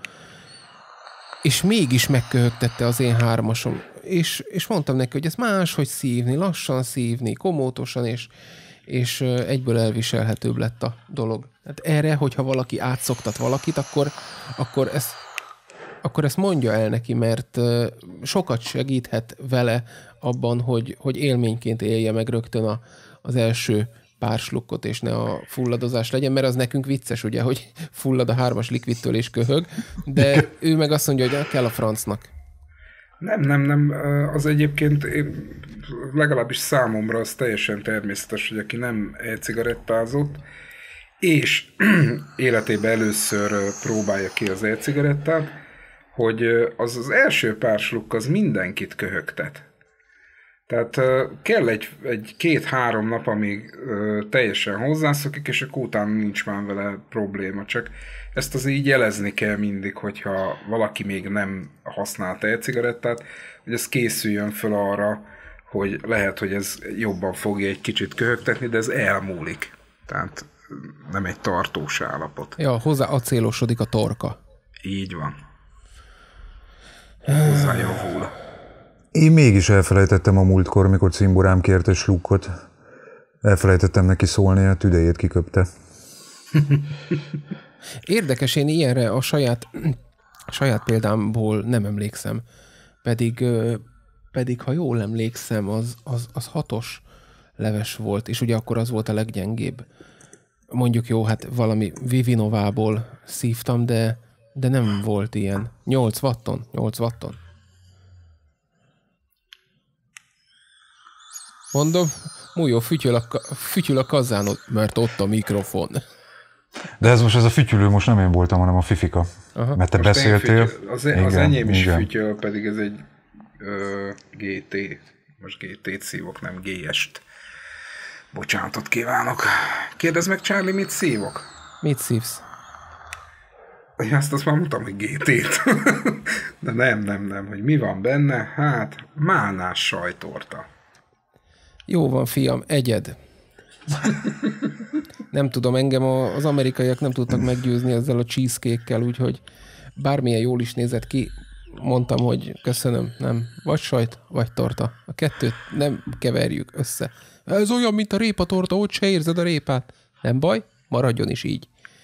Speaker 1: és mégis megköhögtette az én hármasom. És, és mondtam neki, hogy ez máshogy szívni, lassan szívni, komótosan, és, és egyből elviselhetőbb lett a dolog. Hát erre, hogyha valaki átszoktat valakit, akkor, akkor ezt akkor ezt mondja el neki, mert sokat segíthet vele abban, hogy, hogy élményként élje meg rögtön a, az első pár slukkot, és ne a fulladozás legyen, mert az nekünk vicces, ugye, hogy fullad a hármas likvidtől és köhög, de ő meg azt mondja, hogy kell a francnak.
Speaker 2: Nem, nem, nem. Az egyébként legalábbis számomra az teljesen természetes, hogy aki nem e-cigarettázott, és életében először próbálja ki az e-cigarettát, hogy az az első pár slukk az mindenkit köhögtet. Tehát kell egy, egy két-három nap, amíg teljesen hozzászokik, és akkor utána nincs már vele probléma. Csak ezt azért így jelezni kell mindig, hogyha valaki még nem használt e-cigarettát, hogy ez készüljön föl arra, hogy lehet, hogy ez jobban fogja egy kicsit köhögtetni, de ez elmúlik. Tehát nem egy tartós állapot.
Speaker 1: Ja, hozzá acélosodik a torka.
Speaker 2: Így van. Hozzájavul.
Speaker 3: Én mégis elfelejtettem a múltkor, mikor cimborám kért egy slukkot. Elfelejtettem neki szólni, a tüdejét kiköpte.
Speaker 1: Érdekes, én ilyenre a saját, a saját példámból nem emlékszem. Pedig, pedig ha jól emlékszem, az, az, az hatos leves volt, és ugye akkor az volt a leggyengébb. Mondjuk jó, hát valami Vivinovából szívtam, de De nem volt ilyen. nyolc watton? nyolc watton. Mondom, mújó, fütyül a, fütyül a kazánod, mert ott a mikrofon.
Speaker 3: De ez most ez a fütyülő, most nem én voltam, hanem a Fifika. Aha. Mert te most beszéltél.
Speaker 2: Fütyül, az, igen, az enyém is igen. Fütyül, pedig ez egy ö, gé té. Most gé té-t szívok, nem gé est. Bocsánatot kívánok. Kérdezd meg, Charlie, mit szívok?
Speaker 1: Mit szívsz?
Speaker 2: Ja, azt azt már mondtam, hogy gé té-t. De nem, nem, nem. Hogy mi van benne? Hát, málnás sajtorta.
Speaker 1: Jó van, fiam, egyed. Nem tudom, engem az amerikaiak nem tudtak meggyőzni ezzel a cheesecake-kel, úgyhogy bármilyen jól is nézett ki, mondtam, hogy köszönöm, nem. Vagy sajt, vagy torta. A kettőt nem keverjük össze. Ez olyan, mint a répatorta, hogy se érzed a répát. Nem baj, maradjon is így.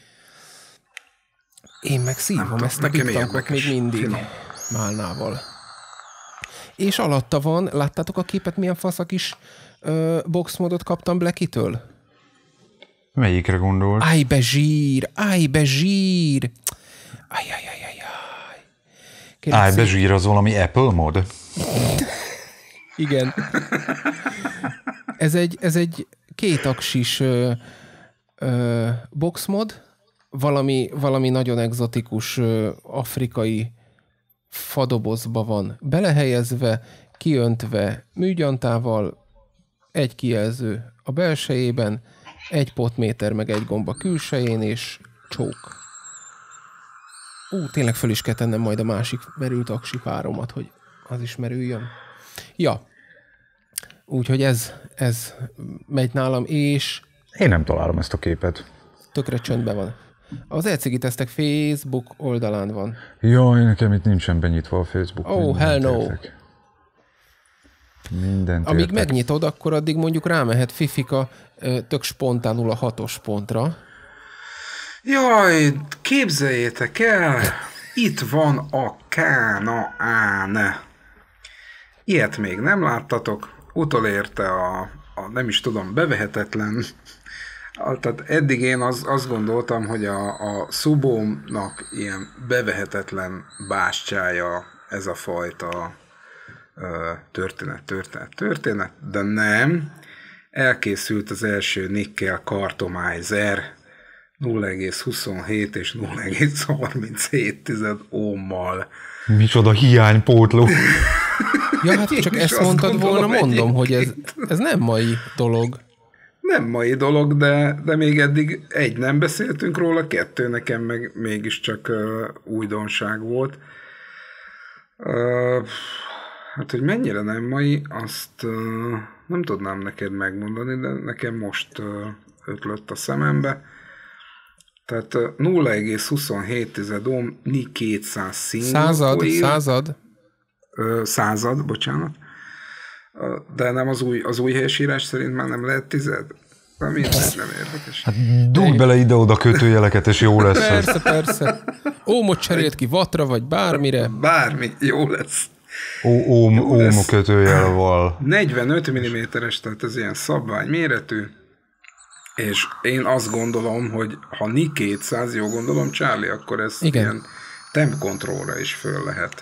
Speaker 1: Én meg szívom ezt a big tankot még mindig. Finom. Málnával. És alatta van, láttátok a képet, milyen fasz a kis uh, boxmodot kaptam Blacky-től?
Speaker 3: Melyikre gondolt?
Speaker 1: Állj be zsír, állj be zsír. Állj, állj, állj, állj.
Speaker 3: Állj be zsír, az valami Apple mod?
Speaker 1: Igen. Ez egy, ez egy kétaksis ö, ö, boxmod, valami, valami nagyon egzotikus ö, afrikai fadobozba van belehelyezve, kiöntve műgyantával, egy kijelző a belsejében, egy potméter meg egy gomba külsején, és csók. Ú, tényleg föl is kell tennem majd a másik merült aksi páromat, hogy az is merüljön. Ja, úgyhogy ez, ez megy nálam, és...
Speaker 3: Én nem találom ezt a képet.
Speaker 1: Tökre csöndben van. Az e-cigi tesztek Facebook oldalán van.
Speaker 3: Jaj, nekem itt nincsen benyitva a Facebook.
Speaker 1: Oh, hell no.
Speaker 3: Mindent
Speaker 1: Amíg
Speaker 3: értek.
Speaker 1: megnyitod, akkor addig mondjuk rámehet Fifika tök spontánul a hatos pontra.
Speaker 2: Jaj, képzeljétek el, itt van a Kánaán. Ilyet még nem láttatok. Utolérte a, a nem is tudom, bevehetetlen. Tehát eddig én az, azt gondoltam, hogy a, a Subómnak ilyen bevehetetlen bástyája ez a fajta ö, történet, történet, történet, de nem. Elkészült az első Nickel Cartomizer nulla egész huszonhét és nulla egész harminchét ohmmal.
Speaker 3: Micsoda hiánypótló.
Speaker 1: Ja, hát csak ezt mondtad volna, mondom, hogy ez, ez nem mai dolog.
Speaker 2: Nem mai dolog, de, de még eddig egy nem beszéltünk róla, kettő nekem meg mégiscsak uh, újdonság volt. Uh, hát, hogy mennyire nem mai, azt uh, nem tudnám neked megmondani, de nekem most uh, ötlött a szemembe. Tehát uh, nulla egész huszonhét ohm, Ni kétszáz single
Speaker 1: Század,
Speaker 2: coil,
Speaker 1: század.
Speaker 2: Uh, század, bocsánat. De nem az új, az új helyesírás szerint már nem lehet tized? Nem, nem érdekes.
Speaker 3: Hát dugd bele ide-oda kötőjeleket, és jó lesz.
Speaker 1: Persze, persze. Ómot cserélt ki vatra, vagy bármire.
Speaker 2: Bármi, jó lesz.
Speaker 3: Ó, óm, óm kötőjelval.
Speaker 2: negyvenöt milliméteres, tehát ez ilyen szabvány méretű. És én azt gondolom, hogy ha Ni kétszáz, jó gondolom, Charlie, akkor ez igen. Ilyen temp controlra is föl lehet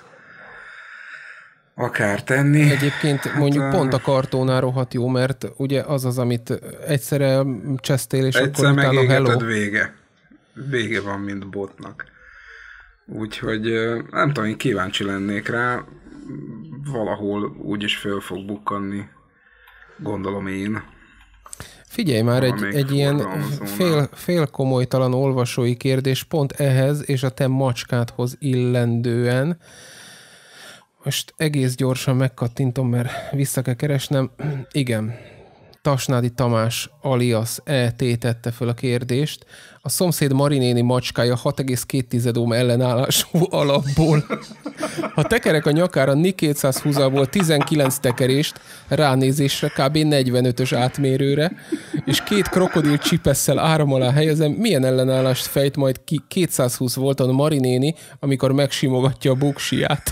Speaker 2: akár tenni.
Speaker 1: Egyébként hát mondjuk a... pont a kartónál rohadt jó, mert ugye az az, amit egyszerre csesztél, és
Speaker 2: egyszer
Speaker 1: akkor utána hello.
Speaker 2: vége. Vége van, mint botnak. Úgyhogy nem tudom, én kíváncsi lennék rá. Valahol úgyis föl fog bukkanni. Gondolom én.
Speaker 1: Figyelj már, egy, egy ilyen fél, fél komolytalan olvasói kérdés pont ehhez és a te macskádhoz illendően. Most egész gyorsan megkattintom, mert vissza kell keresnem. Igen, Tasnádi Tamás alias E T tette föl a kérdést. A szomszéd Marinéni macskája hat egész két ohm ellenállású alapból. Ha tekerek a nyakára Ni kétszázhúszból tizenkilenc tekerést, ránézésre kb. negyvenötös átmérőre, és két krokodil csipesszel áram alá helyezem, milyen ellenállást fejt majd ki kétszázhúsz volton Marinéni, amikor megsimogatja a buksiját.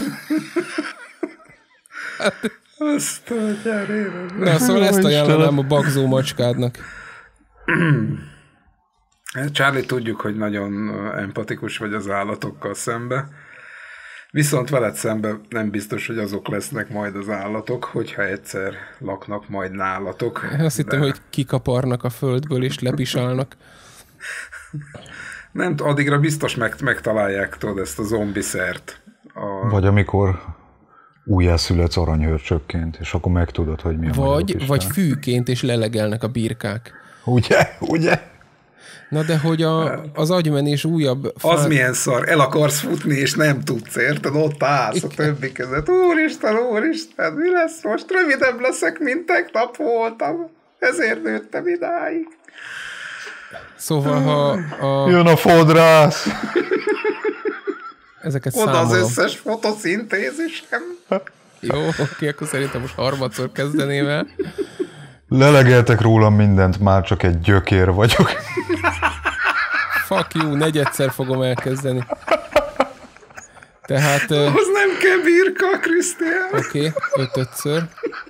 Speaker 2: Azt a gyerére.
Speaker 1: Na, szóval ezt ajánlanám a bagzó macskádnak.
Speaker 2: Charlie, tudjuk, hogy nagyon empatikus vagy az állatokkal szembe, viszont veled szembe nem biztos, hogy azok lesznek majd az állatok, hogyha egyszer laknak majd nálatok.
Speaker 1: Azt hittem, de... hogy kikaparnak a földből és lepisálnak.
Speaker 2: Nem, addigra biztos meg, megtalálják, tudod, ezt a zombiszert. A...
Speaker 3: Vagy amikor újjászületsz aranyhörcsökként, és akkor megtudod, hogy mi a
Speaker 1: Vagy, vagy fűként, és lelegelnek a birkák.
Speaker 3: Ugye? Ugye?
Speaker 1: Na de hogy a, az agymenés újabb...
Speaker 2: Fát... Az milyen szar, el akarsz futni, és nem tudsz, érted? Ott állsz a többi között. Úristen, úristen, mi lesz most? Rövidebb leszek, mint tegnap voltam. Ezért nőttem idáig.
Speaker 1: Szóval, ha... A...
Speaker 3: Jön a fodrász!
Speaker 1: Ezeket
Speaker 2: oda
Speaker 1: számolom.
Speaker 2: Az összes fotoszintézisem.
Speaker 1: Jó, oké, akkor szerintem most harmadszor kezdeném el.
Speaker 3: Lelegeltek rólam mindent, már csak egy gyökér vagyok.
Speaker 1: Fuck you, negyedszer fogom elkezdeni. Tehát...
Speaker 2: Az nem kell birka, Krisztián.
Speaker 1: Oké, okay, ötötször.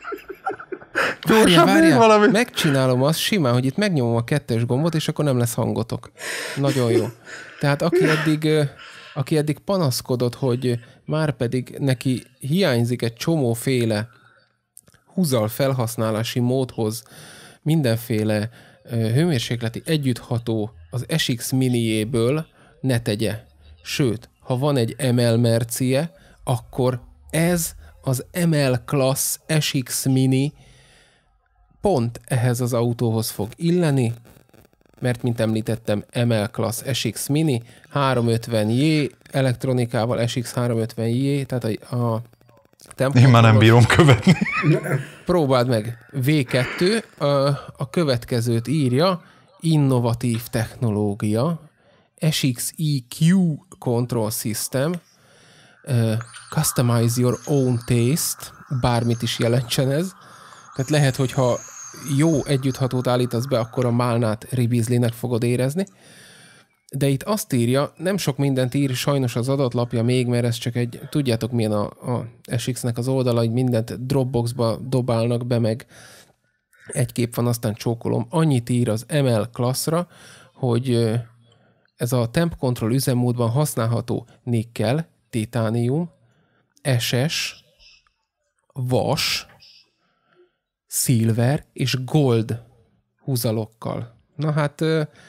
Speaker 1: Várjál, várjál, megcsinálom azt simán, hogy itt megnyomom a kettes gombot, és akkor nem lesz hangotok. Nagyon jó. Tehát aki eddig, aki eddig panaszkodott, hogy már pedig neki hiányzik egy csomóféle húzal felhasználási módhoz mindenféle hőmérsékleti együttható az es iksz Mini-jéből, ne tegye. Sőt, ha van egy em el mercie, akkor ez az em el Class es iksz Mini pont ehhez az autóhoz fog illeni, mert, mint említettem, em el Class es iksz Mini, háromszázötven jé elektronikával, es iksz háromszázötven jé, tehát a, a
Speaker 3: Én már nem bírom követni.
Speaker 1: Próbáld meg. vé kettő a, a következőt írja, innovatív technológia, es iksz i kú Control System, uh, Customize Your Own Taste, bármit is jelentsen ez. Tehát lehet, hogyha jó együtthatót állítasz be, akkor a málnát ribizlinek fogod érezni. De itt azt írja, nem sok mindent ír sajnos az adatlapja még, mert ez csak egy, tudjátok milyen a, a es iksz-nek az oldala, hogy mindent Dropboxba dobálnak be, meg egy kép van, aztán csókolom. Annyit ír az em el Classra, hogy ez a Temp Control üzemmódban használható nikkel, titánium, es es, vas, silver és gold húzalokkal. Na hát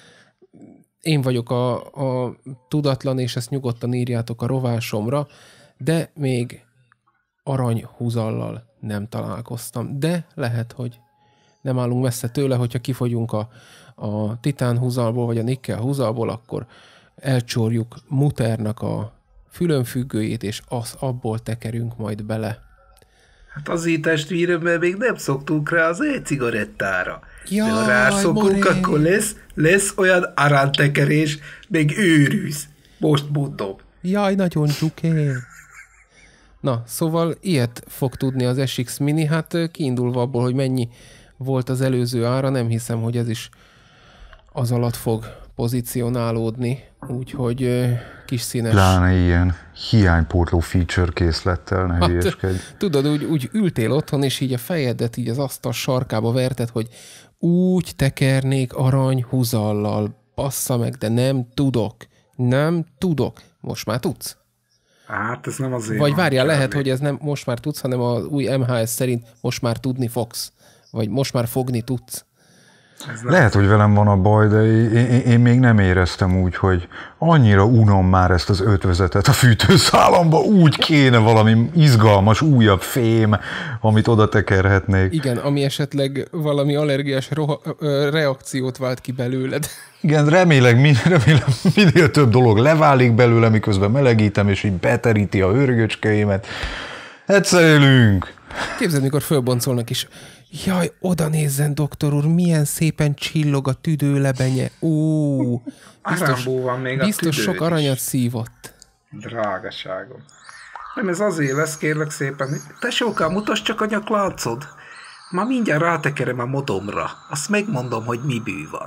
Speaker 1: én vagyok a, a tudatlan, és ezt nyugodtan írjátok a rovásomra, de még aranyhúzallal nem találkoztam. De lehet, hogy nem állunk messze tőle, hogyha kifogyunk a, a titán húzalból, vagy a nikkel húzalból, akkor elcsorjuk Mutternak a fülönfüggőjét, és az abból tekerünk majd bele.
Speaker 2: Hát az így testvéremmel még nem szoktunk rá az e-cigarettára.
Speaker 1: Jaj,
Speaker 2: de ha rászokunk, akkor lesz, lesz olyan arántekerés, még őrűz. Most mondom.
Speaker 1: Jaj, nagyon csukér. Na, szóval ilyet fog tudni az es iksz Mini, hát kiindulva abból, hogy mennyi volt az előző ára, nem hiszem, hogy ez is az alatt fog pozícionálódni, úgyhogy kis színes.
Speaker 3: Pláne ilyen hiánypótló feature készlettel, ne
Speaker 1: hát,
Speaker 3: hülyeskedj.
Speaker 1: Tudod, úgy, úgy ültél otthon, és így a fejedet így az asztal sarkába verted, hogy úgy tekernék arany húzallal, bassza meg, de nem tudok. Nem tudok. Most már tudsz?
Speaker 2: Hát ez nem azért.
Speaker 1: Vagy várjál, lehet, hogy ez nem most már tudsz, hanem az új em há es szerint most már tudni fogsz. Vagy most már fogni tudsz.
Speaker 3: Lehet, hogy velem van a baj, de én, én, én még nem éreztem úgy, hogy annyira unom már ezt az ötvezetet a fűtőszálamba, úgy kéne valami izgalmas, újabb fém, amit oda tekerhetnék.
Speaker 1: Igen, ami esetleg valami allergiás roha- reakciót vált ki belőled.
Speaker 3: Igen, remélem, remélem minél több dolog leválik belőle, miközben melegítem, és így beteríti a hörgöcskéimet. Egyszer élünk!
Speaker 1: Képzeld, mikor fölboncolnak is. Jaj, oda nézzen, doktor úr, milyen szépen csillog a tüdőlebenye. Ó, biztos,
Speaker 2: van még a
Speaker 1: biztos sok aranyat szívott.
Speaker 2: Drágaságom. Nem, ez azért lesz, kérlek szépen. Tesókám, mutasd csak a nyakláncod. Már mindjárt rátekerem a modomra. Azt megmondom, hogy mi bű van.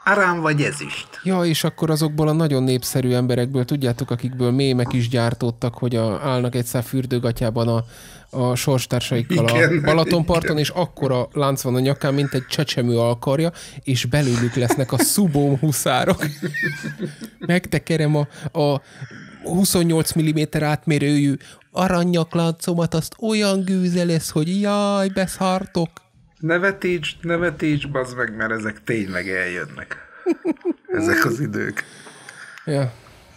Speaker 2: Arám vagy ezüst.
Speaker 1: Ja, és akkor azokból a nagyon népszerű emberekből, tudjátok, akikből mémek is gyártottak, hogy a, állnak egy szál fürdőgatyában a, a sorstársaikkal igen, a Balatonparton, igen. És akkora lánc van a nyakán, mint egy csecsemő alkarja, és belőlük lesznek a szubóm huszárok. Megtekerem a, a huszonnyolc milliméter átmérőjű aranynyakláncomat, azt olyan gűze lesz, hogy jaj, beszartok.
Speaker 2: Ne vetíts, ne vetíts, bazd meg, mert ezek tényleg eljönnek. Ezek az idők.
Speaker 1: Ja.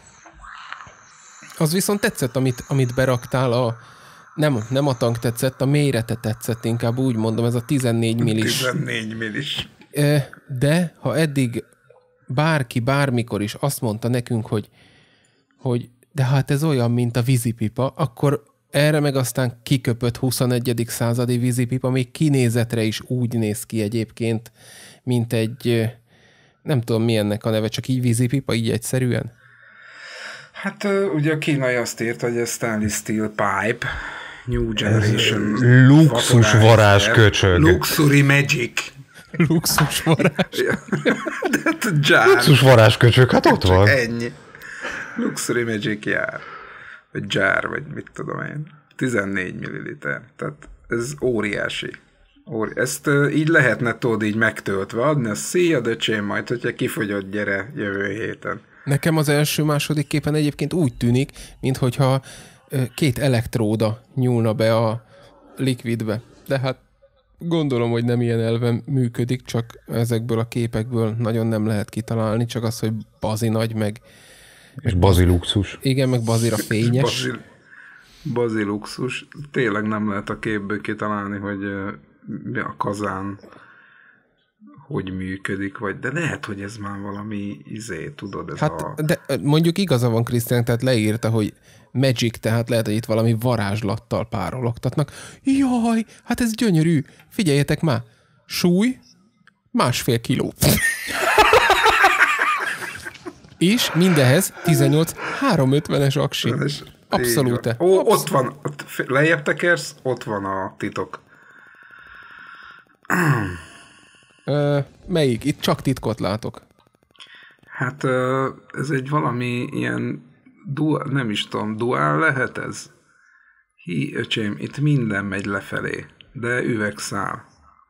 Speaker 1: Az viszont tetszett, amit, amit beraktál, a, nem, nem a tank tetszett, a mérete tetszett, inkább úgy mondom, ez a tizennégy millis.
Speaker 2: tizennégy millis.
Speaker 1: De ha eddig bárki bármikor is azt mondta nekünk, hogy, hogy de hát ez olyan, mint a vízipipa, akkor erre meg aztán kiköpött huszonegyedik századi vízipipa, még kinézetre is úgy néz ki egyébként, mint egy, nem tudom mi ennek a neve, csak így vízipipa, így egyszerűen?
Speaker 2: Hát ugye a kínai azt írt, hogy ez Stainless Steel Pipe, New Generation.
Speaker 3: Luxus varázsköcsög.
Speaker 2: Luxury Magic.
Speaker 1: Luxus varázs.
Speaker 3: Luxus varázsköcsög, hát ott
Speaker 2: csak
Speaker 3: van.
Speaker 2: Ennyi. Luxury Magic jár. Vagy gyár, vagy mit tudom én. tizennégy milliliter. Tehát ez óriási. Óri- Ezt uh, így lehetne tudod így megtöltve adni, a szia, döcsém, majd, hogyha kifogyott, gyere jövő héten.
Speaker 1: Nekem az első-második képen egyébként úgy tűnik, minthogyha uh, két elektróda nyúlna be a likvidbe. De hát gondolom, hogy nem ilyen elven működik, csak ezekből a képekből nagyon nem lehet kitalálni, csak az, hogy bazi nagy, meg
Speaker 3: és baziluxus.
Speaker 1: Igen, meg bazira fényes.
Speaker 2: Bazil, baziluxus. Tényleg nem lehet a képből kitalálni, hogy uh, a kazán hogy működik, vagy de lehet, hogy ez már valami izé, tudod, ez
Speaker 1: hát,
Speaker 2: a...
Speaker 1: de mondjuk igaza van Krisztián, tehát leírta, hogy magic, tehát lehet, hogy itt valami varázslattal párologtatnak. Jaj, hát ez gyönyörű. Figyeljetek már. Súly, másfél kiló. És mindehez tizennyolc háromszázötvenes aksi. Abszolút.
Speaker 2: Ó, ott van, ott lejjebb tekersz, ott van a titok.
Speaker 1: Ö, melyik? Itt csak titkot látok.
Speaker 2: Hát ez egy valami ilyen, dual, nem is tudom, duál lehet ez? Hi, öcsém, itt minden megy lefelé, de üvegszál.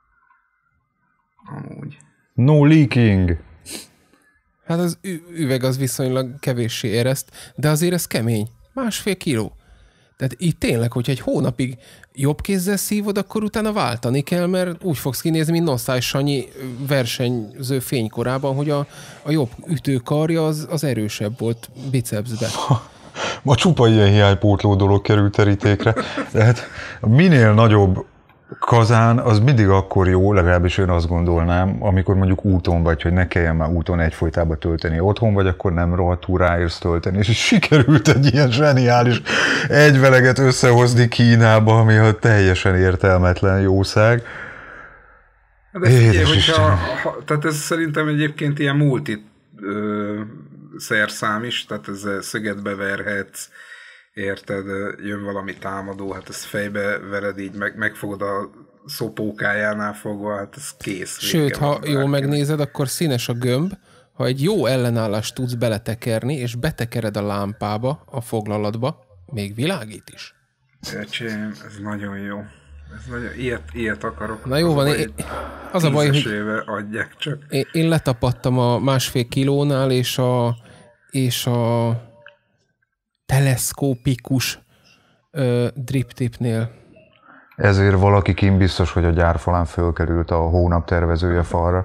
Speaker 2: Amúgy.
Speaker 3: No leaking.
Speaker 1: Hát az üveg az viszonylag kevéssé érezt, de azért ez kemény. Másfél kiló. Tehát így tényleg, hogyha egy hónapig jobb kézzel szívod, akkor utána váltani kell, mert úgy fogsz kinézni, mint Noszály Sanyi versenyző fénykorában, hogy a, a jobb ütőkarja az, az erősebb volt bicepsbe.
Speaker 3: Ma csupa ilyen hiánypótló dolog került terítékre. Tehát minél nagyobb kazán, az mindig akkor jó, legalábbis én azt gondolnám, amikor mondjuk úton vagy, hogy ne kelljen már úton egyfolytában tölteni. Otthon vagy, akkor nem rohadtul ráérsz tölteni. És sikerült egy ilyen zseniális egyveleget összehozni Kínába, ami a teljesen értelmetlen jószág.
Speaker 2: De figyelj, hogyha, ha, tehát ez szerintem egyébként ilyen multi ö, szerszám is, tehát ezzel szöget beverhetsz, érted, jön valami támadó, hát ezt fejbe vered így, meg, megfogod a szopókájánál fogva, hát ez kész.
Speaker 1: Sőt, ha jól megnézed, akkor színes a gömb, ha egy jó ellenállást tudsz beletekerni, és betekered a lámpába, a foglalatba, még világít is.
Speaker 2: Öcsém, ez nagyon jó. Ez nagyon, ilyet, ilyet akarok.
Speaker 1: Na jó van,
Speaker 2: az,
Speaker 1: én, az a baj, hogy
Speaker 2: éve adják csak.
Speaker 1: Én, én letapadtam a másfél kilónál, és a, és a teleszkópikus ö, drip-tipnél.
Speaker 3: Ezért valaki kint biztos, hogy a gyárfalán fölkerült a hónap tervezője falra.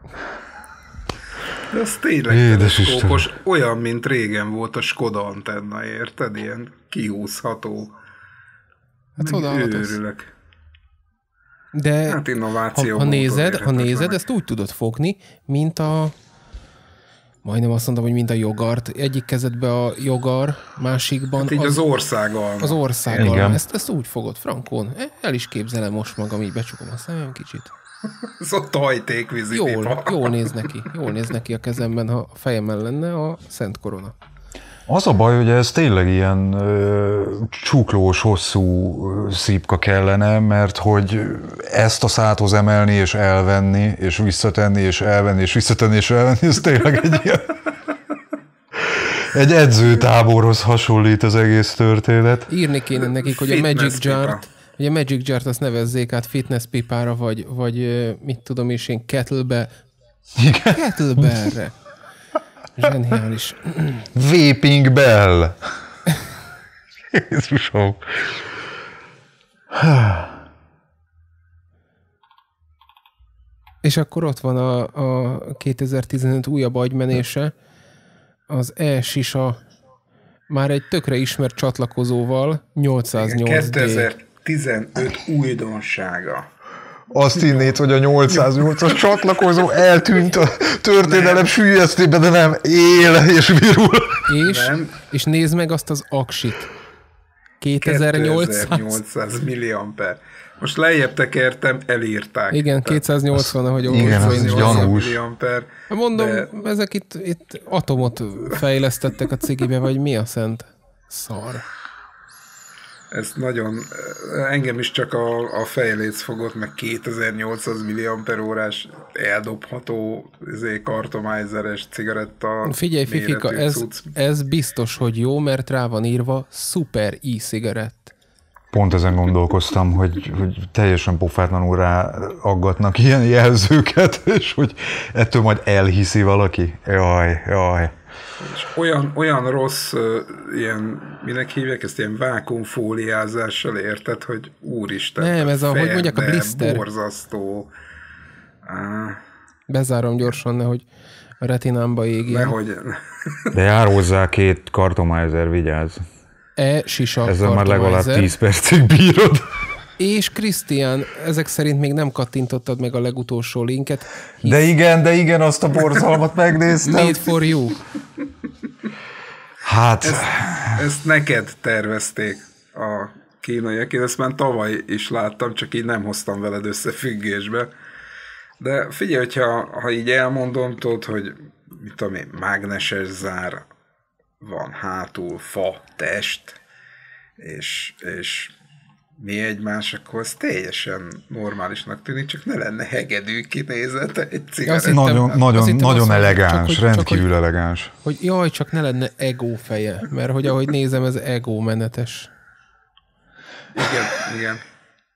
Speaker 2: De az tényleg teleszkópos, olyan, mint régen volt a Skoda antenna, érted? Ilyen kihúzható.
Speaker 1: Hát csodálatos.
Speaker 2: Őrülök.
Speaker 1: De
Speaker 2: hát
Speaker 1: ha, ha nézed, ha nézed, ezt úgy tudod fogni, mint a majdnem azt mondom, hogy mint a jogart. Egyik kezedbe a jogar, másikban
Speaker 2: hát így az, az országalma.
Speaker 1: Az országalma. Ezt, ezt úgy fogod, frankón. El is képzelem most magam, így becsukom a szemem kicsit.
Speaker 2: Ez ott hajtékvízi
Speaker 1: jól, jól néz neki. Jól néz neki a kezemben, ha a fejemben lenne a Szent Korona.
Speaker 3: Az a baj, hogy ez tényleg ilyen ö, csuklós, hosszú szípka kellene, mert hogy ezt a száthoz emelni és elvenni, és visszatenni és elvenni, és visszatenni és elvenni, ez tényleg egy ilyen... Egy edzőtáborhoz hasonlít az egész történet.
Speaker 1: Írni kéne nekik, hogy a Magic Jar-t, hogy a Magic Jar-t azt nevezzék át fitness pipára, vagy, vagy mit tudom is én, kettlebe, kettlebellre. Zseniális.
Speaker 3: Vaping Bell. Jézusom.
Speaker 1: És akkor ott van a, a kétezer-tizenöt újabb agymenése, az e-sisa már egy tökre ismert csatlakozóval, nyolcszáznyolc D.
Speaker 2: kétezer-tizenöt újdonsága.
Speaker 3: Azt hinnéd, hogy a nyolcszáznyolcas csatlakozó eltűnt a történelem süllyesztében, de nem, él és virul.
Speaker 1: És, és nézd meg azt az aksit.
Speaker 2: kétezer-nyolcszáz milliamper. Most lejjebb tekertem, elírták.
Speaker 1: Igen, kétszáznyolcvan, ahogy
Speaker 3: igen, ez gyanús.
Speaker 2: Milliamper,
Speaker 1: mondom,
Speaker 2: de...
Speaker 1: ezek itt, itt atomot fejlesztettek a cigibe, vagy mi a szent? Szar.
Speaker 2: Ez nagyon, engem is csak a, a fejléc fogott, meg kétezer-nyolcszáz milliamper órás eldobható kartományzeres cigaretta.
Speaker 1: Figyelj, Fifika, ez, ez biztos, hogy jó, mert rá van írva szuper e-cigarett.
Speaker 3: Pont ezen gondolkoztam, hogy, hogy teljesen pofátlanul ráaggatnak ilyen jelzőket, és hogy ettől majd elhiszi valaki. Jaj, jaj.
Speaker 2: És olyan, olyan rossz, uh, ilyen, minek hívják ezt, ilyen vákumfóliázással érted, hogy úristen.
Speaker 1: Nem, ez a, hogy mondják, a blister.
Speaker 2: Borzasztó. Uh,
Speaker 1: Bezárom gyorsan, nehogy a retinámba égjen.
Speaker 2: Nehogy.
Speaker 3: De jár hozzá két kartományzer, vigyázz.
Speaker 1: E-sisa
Speaker 3: ezzel már legalább tíz percig bírod.
Speaker 1: És Krisztián, ezek szerint még nem kattintottad meg a legutolsó linket.
Speaker 3: Hisz... De igen, de igen, azt a borzalmat megnéztem.
Speaker 1: Made for you.
Speaker 3: Hát...
Speaker 2: Ezt, ezt neked tervezték a kínaiak. Én ezt már tavaly is láttam, csak így nem hoztam veled összefüggésbe. De figyelj, hogyha ha így elmondom, tudod, hogy mit tudom én, mágneses zár van hátul, fa, test, és, és mi egymás, akkor ez teljesen normálisnak tűnik, csak ne lenne hegedű kinézete egy cigaretta.
Speaker 3: Ja, nagyon nagyon, nagyon elegáns,
Speaker 1: csak, hogy,
Speaker 3: rendkívül
Speaker 1: csak,
Speaker 3: elegáns.
Speaker 1: Hogy, hogy jaj, csak ne lenne ego feje, mert hogy ahogy nézem, ez ego menetes.
Speaker 2: Igen, igen.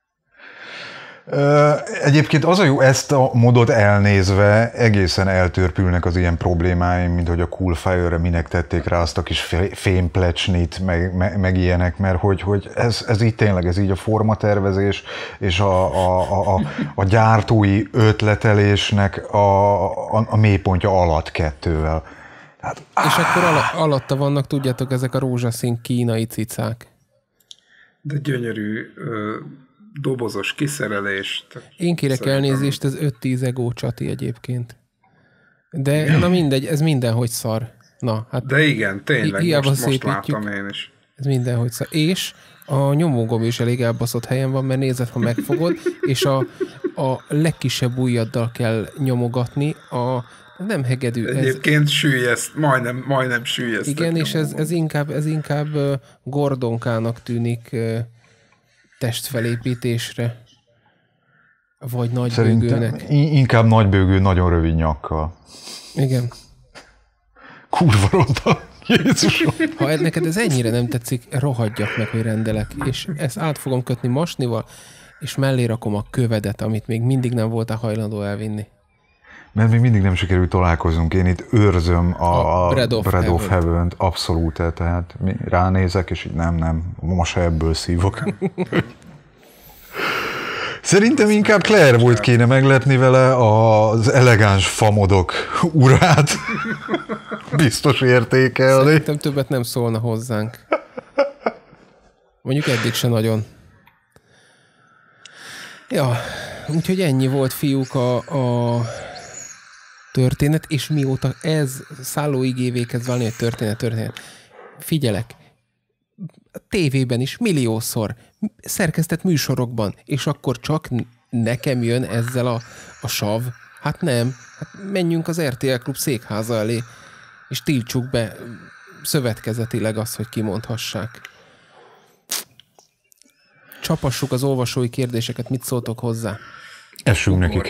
Speaker 3: Egyébként az a jó, ezt a modot elnézve egészen eltörpülnek az ilyen problémáim, mint hogy a Coolfire-re minek tették rá azt a kis fémplecsnit, meg, meg, meg ilyenek, mert hogy, hogy ez, ez így tényleg, ez így a formatervezés és a, a, a, a gyártói ötletelésnek a, a, a mélypontja alatt kettővel. Hát,
Speaker 1: és akkor al- alatta vannak, tudjátok, ezek a rózsaszín kínai cicák.
Speaker 2: De gyönyörű... Ö... dobozos kiszerelést.
Speaker 1: Én kérek szerintem... elnézést, ez öt-tíz egó csati egyébként. De ja. Na mindegy, ez mindenhogy szar. Na, hát
Speaker 2: de igen, tényleg, hi- most, most láttam én is.
Speaker 1: Ez mindenhogy szar. És a nyomógomb is elég elbaszott helyen van, mert nézed, ha megfogod, és a, a legkisebb ujjaddal kell nyomogatni, a nem hegedű.
Speaker 2: Egyébként ez... süllyeszt, majdnem, majdnem süllyeszt.
Speaker 1: Igen, és ez, ez inkább, ez inkább Gordonkának tűnik testfelépítésre. Vagy nagybőgőnek.
Speaker 3: Inkább nagybőgő, nagyon rövid nyakkal.
Speaker 1: Igen.
Speaker 3: Kurva ronda. Jézusom.
Speaker 1: Ha neked ez ennyire nem tetszik, rohadjak meg, hogy rendelek. És ezt át fogom kötni masnival, és mellé rakom a kövedet, amit még mindig nem voltál hajlandó elvinni.
Speaker 3: Mert még mindig nem sikerült találkoznunk. Én itt őrzöm a,
Speaker 1: a Bread of,
Speaker 3: Bread of Heaven-t. Abszolút, tehát ránézek, és így nem, nem, ma se ebből szívok. Szerintem inkább Claire volt kéne meglepni vele az elegáns famodok urát. Biztos értékelni.
Speaker 1: Szerintem többet nem szólna hozzánk. Mondjuk eddig se nagyon. Ja, úgyhogy ennyi volt, fiúk, a, a történet, és mióta ez szállóigévé kezd válni, hogy történet, történet. Figyelek, a tévében is milliószor, szerkesztett műsorokban, és akkor csak nekem jön ezzel a, a sav. Hát nem, hát menjünk az er té el Klub székháza elé, és tiltsuk be szövetkezetileg az, hogy kimondhassák. Csapassuk az olvasói kérdéseket, mit szóltok hozzá?
Speaker 3: Essünk nekik.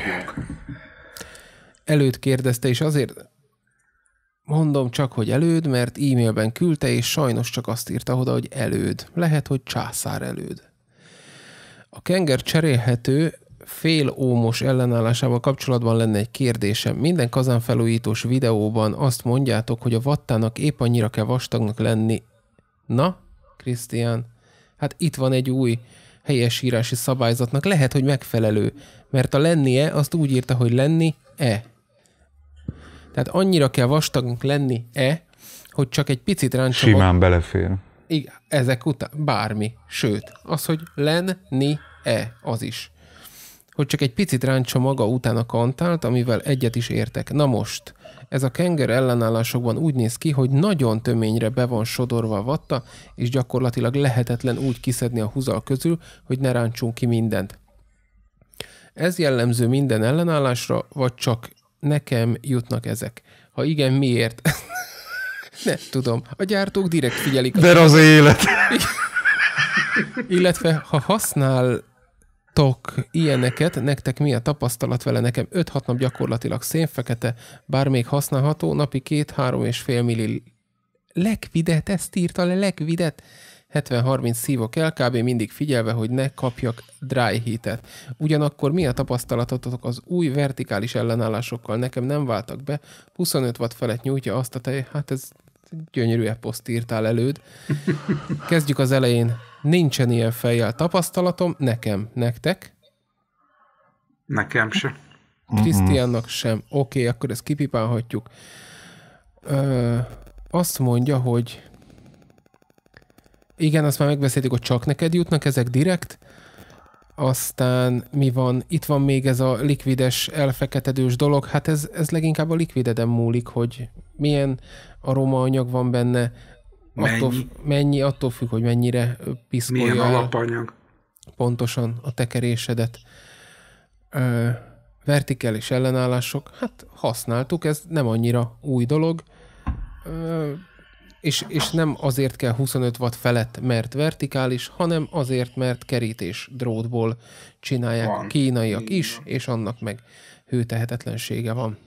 Speaker 1: Előd kérdezte, és azért mondom csak, hogy előd, mert e-mailben küldte, és sajnos csak azt írta oda, hogy előd. Lehet, hogy császár előd. A kenger cserélhető fél ómos ellenállásával kapcsolatban lenne egy kérdésem. Minden kazánfelújítós videóban azt mondjátok, hogy a vattának épp annyira kell vastagnak lenni. Na, Krisztián, hát itt van egy új helyesírási szabályzatnak. Lehet, hogy megfelelő, mert a lennie azt úgy írta, hogy lenni-e. Tehát annyira kell vastagnak lenni-e, hogy csak egy picit ráncsa...
Speaker 3: Simán belefér.
Speaker 1: Igen, ezek után bármi. Sőt, az, hogy lenni-e, az is. Hogy csak egy picit ráncsa maga után a kantált, amivel egyet is értek. Na most, ez a kenger ellenállásokban úgy néz ki, hogy nagyon töményre be van sodorva a vatta, és gyakorlatilag lehetetlen úgy kiszedni a húzal közül, hogy ne rántsunk ki mindent. Ez jellemző minden ellenállásra, vagy csak nekem jutnak ezek? Ha igen, miért? Nem tudom. A gyártók direkt figyelik.
Speaker 3: De az élet.
Speaker 1: Illetve, ha használtok ilyeneket, nektek mi a tapasztalat vele? Nekem öt-hat nap gyakorlatilag szénfekete, bár még használható, napi két-három és fél milli lekvidet, ezt írta le, lekvidet. hetven-harminc szívok el, kb. Mindig figyelve, hogy ne kapjak dry heatet. Ugyanakkor mi a tapasztalatotok az új vertikális ellenállásokkal? Nekem nem váltak be, huszonöt watt felett nyújtja azt a tej, hát ez gyönyörű eposzt írtál előd. Kezdjük az elején. Nincsen ilyen fejjel tapasztalatom, nekem, nektek?
Speaker 2: Nekem sem.
Speaker 1: Krisztiánnak sem. Oké, okay, akkor ezt kipipálhatjuk. Ö, azt mondja, hogy igen, azt már megbeszéltük, hogy csak neked jutnak ezek direkt. Aztán mi van? Itt van még ez a likvides, elfeketedős dolog. Hát ez, ez leginkább a likvideden múlik, hogy milyen aromaanyag van benne.
Speaker 2: Mennyi?
Speaker 1: Attól, mennyi, attól függ, hogy mennyire piszkolja.
Speaker 2: Milyen alapanyag.
Speaker 1: Pontosan a tekerésedet. Ö, vertikális ellenállások, hát használtuk, ez nem annyira új dolog. Ö, És, és nem azért kell huszonöt watt felett, mert vertikális, hanem azért, mert kerítés drótból csinálják van. Kínaiak is, és annak meg hőtehetetlensége van.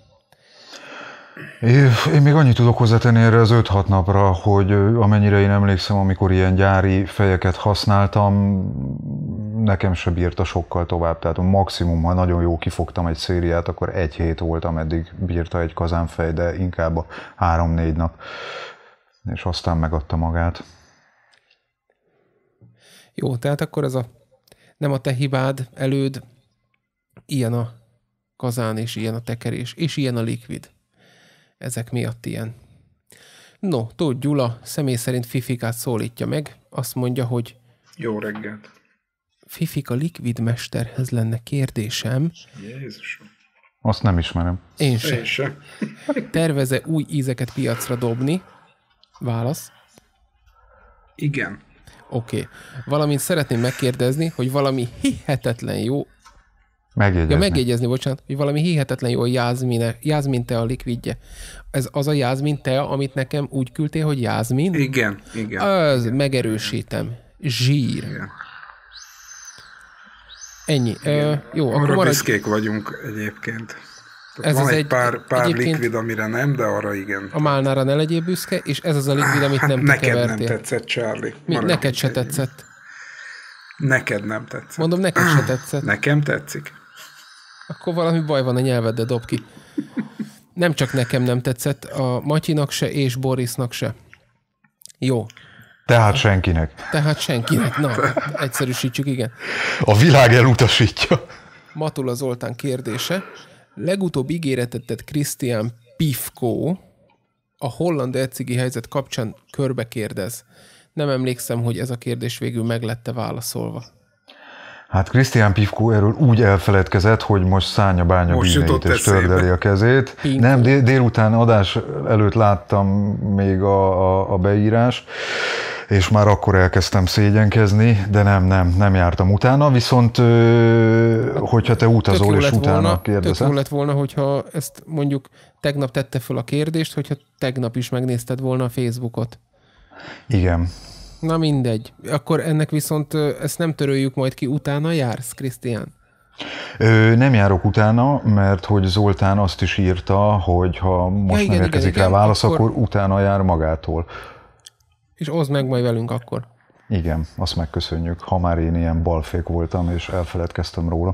Speaker 3: Én még annyit tudok hozzátenni erre az öt-hat napra, hogy amennyire én emlékszem, amikor ilyen gyári fejeket használtam, nekem se bírta sokkal tovább. Tehát a maximum, ha nagyon jó kifogtam egy szériát, akkor egy hét volt, ameddig bírta egy kazánfej, de inkább a három-négy nap. És aztán megadta magát.
Speaker 1: Jó, tehát akkor ez a nem a te hibád, előd, ilyen a kazán, és ilyen a tekerés, és ilyen a likvid. Ezek miatt ilyen. No, Tóth Gyula személy szerint Fifikát szólítja meg, azt mondja, hogy
Speaker 2: jó reggelt.
Speaker 1: Fifika likvidmesterhez lenne kérdésem.
Speaker 2: Jézusom.
Speaker 3: Azt nem ismerem.
Speaker 1: Én sem.
Speaker 2: Én sem.
Speaker 1: Tervez-e új ízeket piacra dobni? Válasz.
Speaker 2: Igen.
Speaker 1: Oké. Okay. Valamint szeretném megkérdezni, hogy valami hihetetlen jó...
Speaker 3: Megjegyezni.
Speaker 1: Ja, megjegyezni, bocsánat, hogy valami hihetetlen jó jázmine, jázmin tea likvidje. Ez az a jázmin tea, amit nekem úgy küldtél, hogy jázmin?
Speaker 2: Igen, igen.
Speaker 1: Az,
Speaker 2: igen.
Speaker 1: megerősítem. Zsír.
Speaker 2: Igen.
Speaker 1: Ennyi. Ö, jó,
Speaker 2: arra
Speaker 1: akkor maradj...
Speaker 2: büszkék vagyunk egyébként.
Speaker 1: Ez
Speaker 2: van
Speaker 1: az
Speaker 2: egy,
Speaker 1: egy
Speaker 2: pár, pár likvid, amire nem, de arra igen.
Speaker 1: A málnára ne legyél büszke, és ez az a likvid, amit hát nem te kevertél.
Speaker 2: Neked nem tetszett, Charlie.
Speaker 1: Mi, neked se tetszett.
Speaker 2: Neked nem tetszett.
Speaker 1: Mondom, neked se tetszett.
Speaker 2: Nekem tetszik.
Speaker 1: Akkor valami baj van a nyelveddel, dob ki. Nem csak nekem nem tetszett, a Matyinak se, és Borisnak se. Jó.
Speaker 3: Tehát senkinek.
Speaker 1: Tehát senkinek. Na, egyszerűsítsük, igen.
Speaker 3: A világ elutasítja.
Speaker 1: Matula Zoltán kérdése. Legutóbb ígéretet tett Krisztián Pifko a holland elcigi helyzet kapcsán körbe kérdez. Nem emlékszem, hogy ez a kérdés végül meg lett-e válaszolva.
Speaker 3: Hát Krisztián Pifko erről úgy elfeledkezett, hogy most szánja bánya bűneit és tördeli a kezét. Pinkó. Nem, dél, délután adás előtt láttam még a, a, a beírást, és már akkor elkezdtem szégyenkezni, de nem, nem, nem jártam utána, viszont hogyha te utazol, és utána
Speaker 1: volna,
Speaker 3: kérdezel.
Speaker 1: Tök jó lett volna, hogyha ezt mondjuk tegnap tette föl a kérdést, hogyha tegnap is megnézted volna a Facebookot.
Speaker 3: Igen.
Speaker 1: Na mindegy. Akkor ennek viszont ezt nem töröljük majd ki, utána jársz, Krisztián?
Speaker 3: Ö, nem járok utána, mert hogy Zoltán azt is írta, hogy ha most
Speaker 1: ja, igen,
Speaker 3: nem érkezik
Speaker 1: igen,
Speaker 3: rá válasz,
Speaker 1: akkor...
Speaker 3: akkor utána jár magától.
Speaker 1: És oszd meg majd velünk akkor.
Speaker 3: Igen, azt megköszönjük, ha már én ilyen balfék voltam, és elfeledkeztem róla.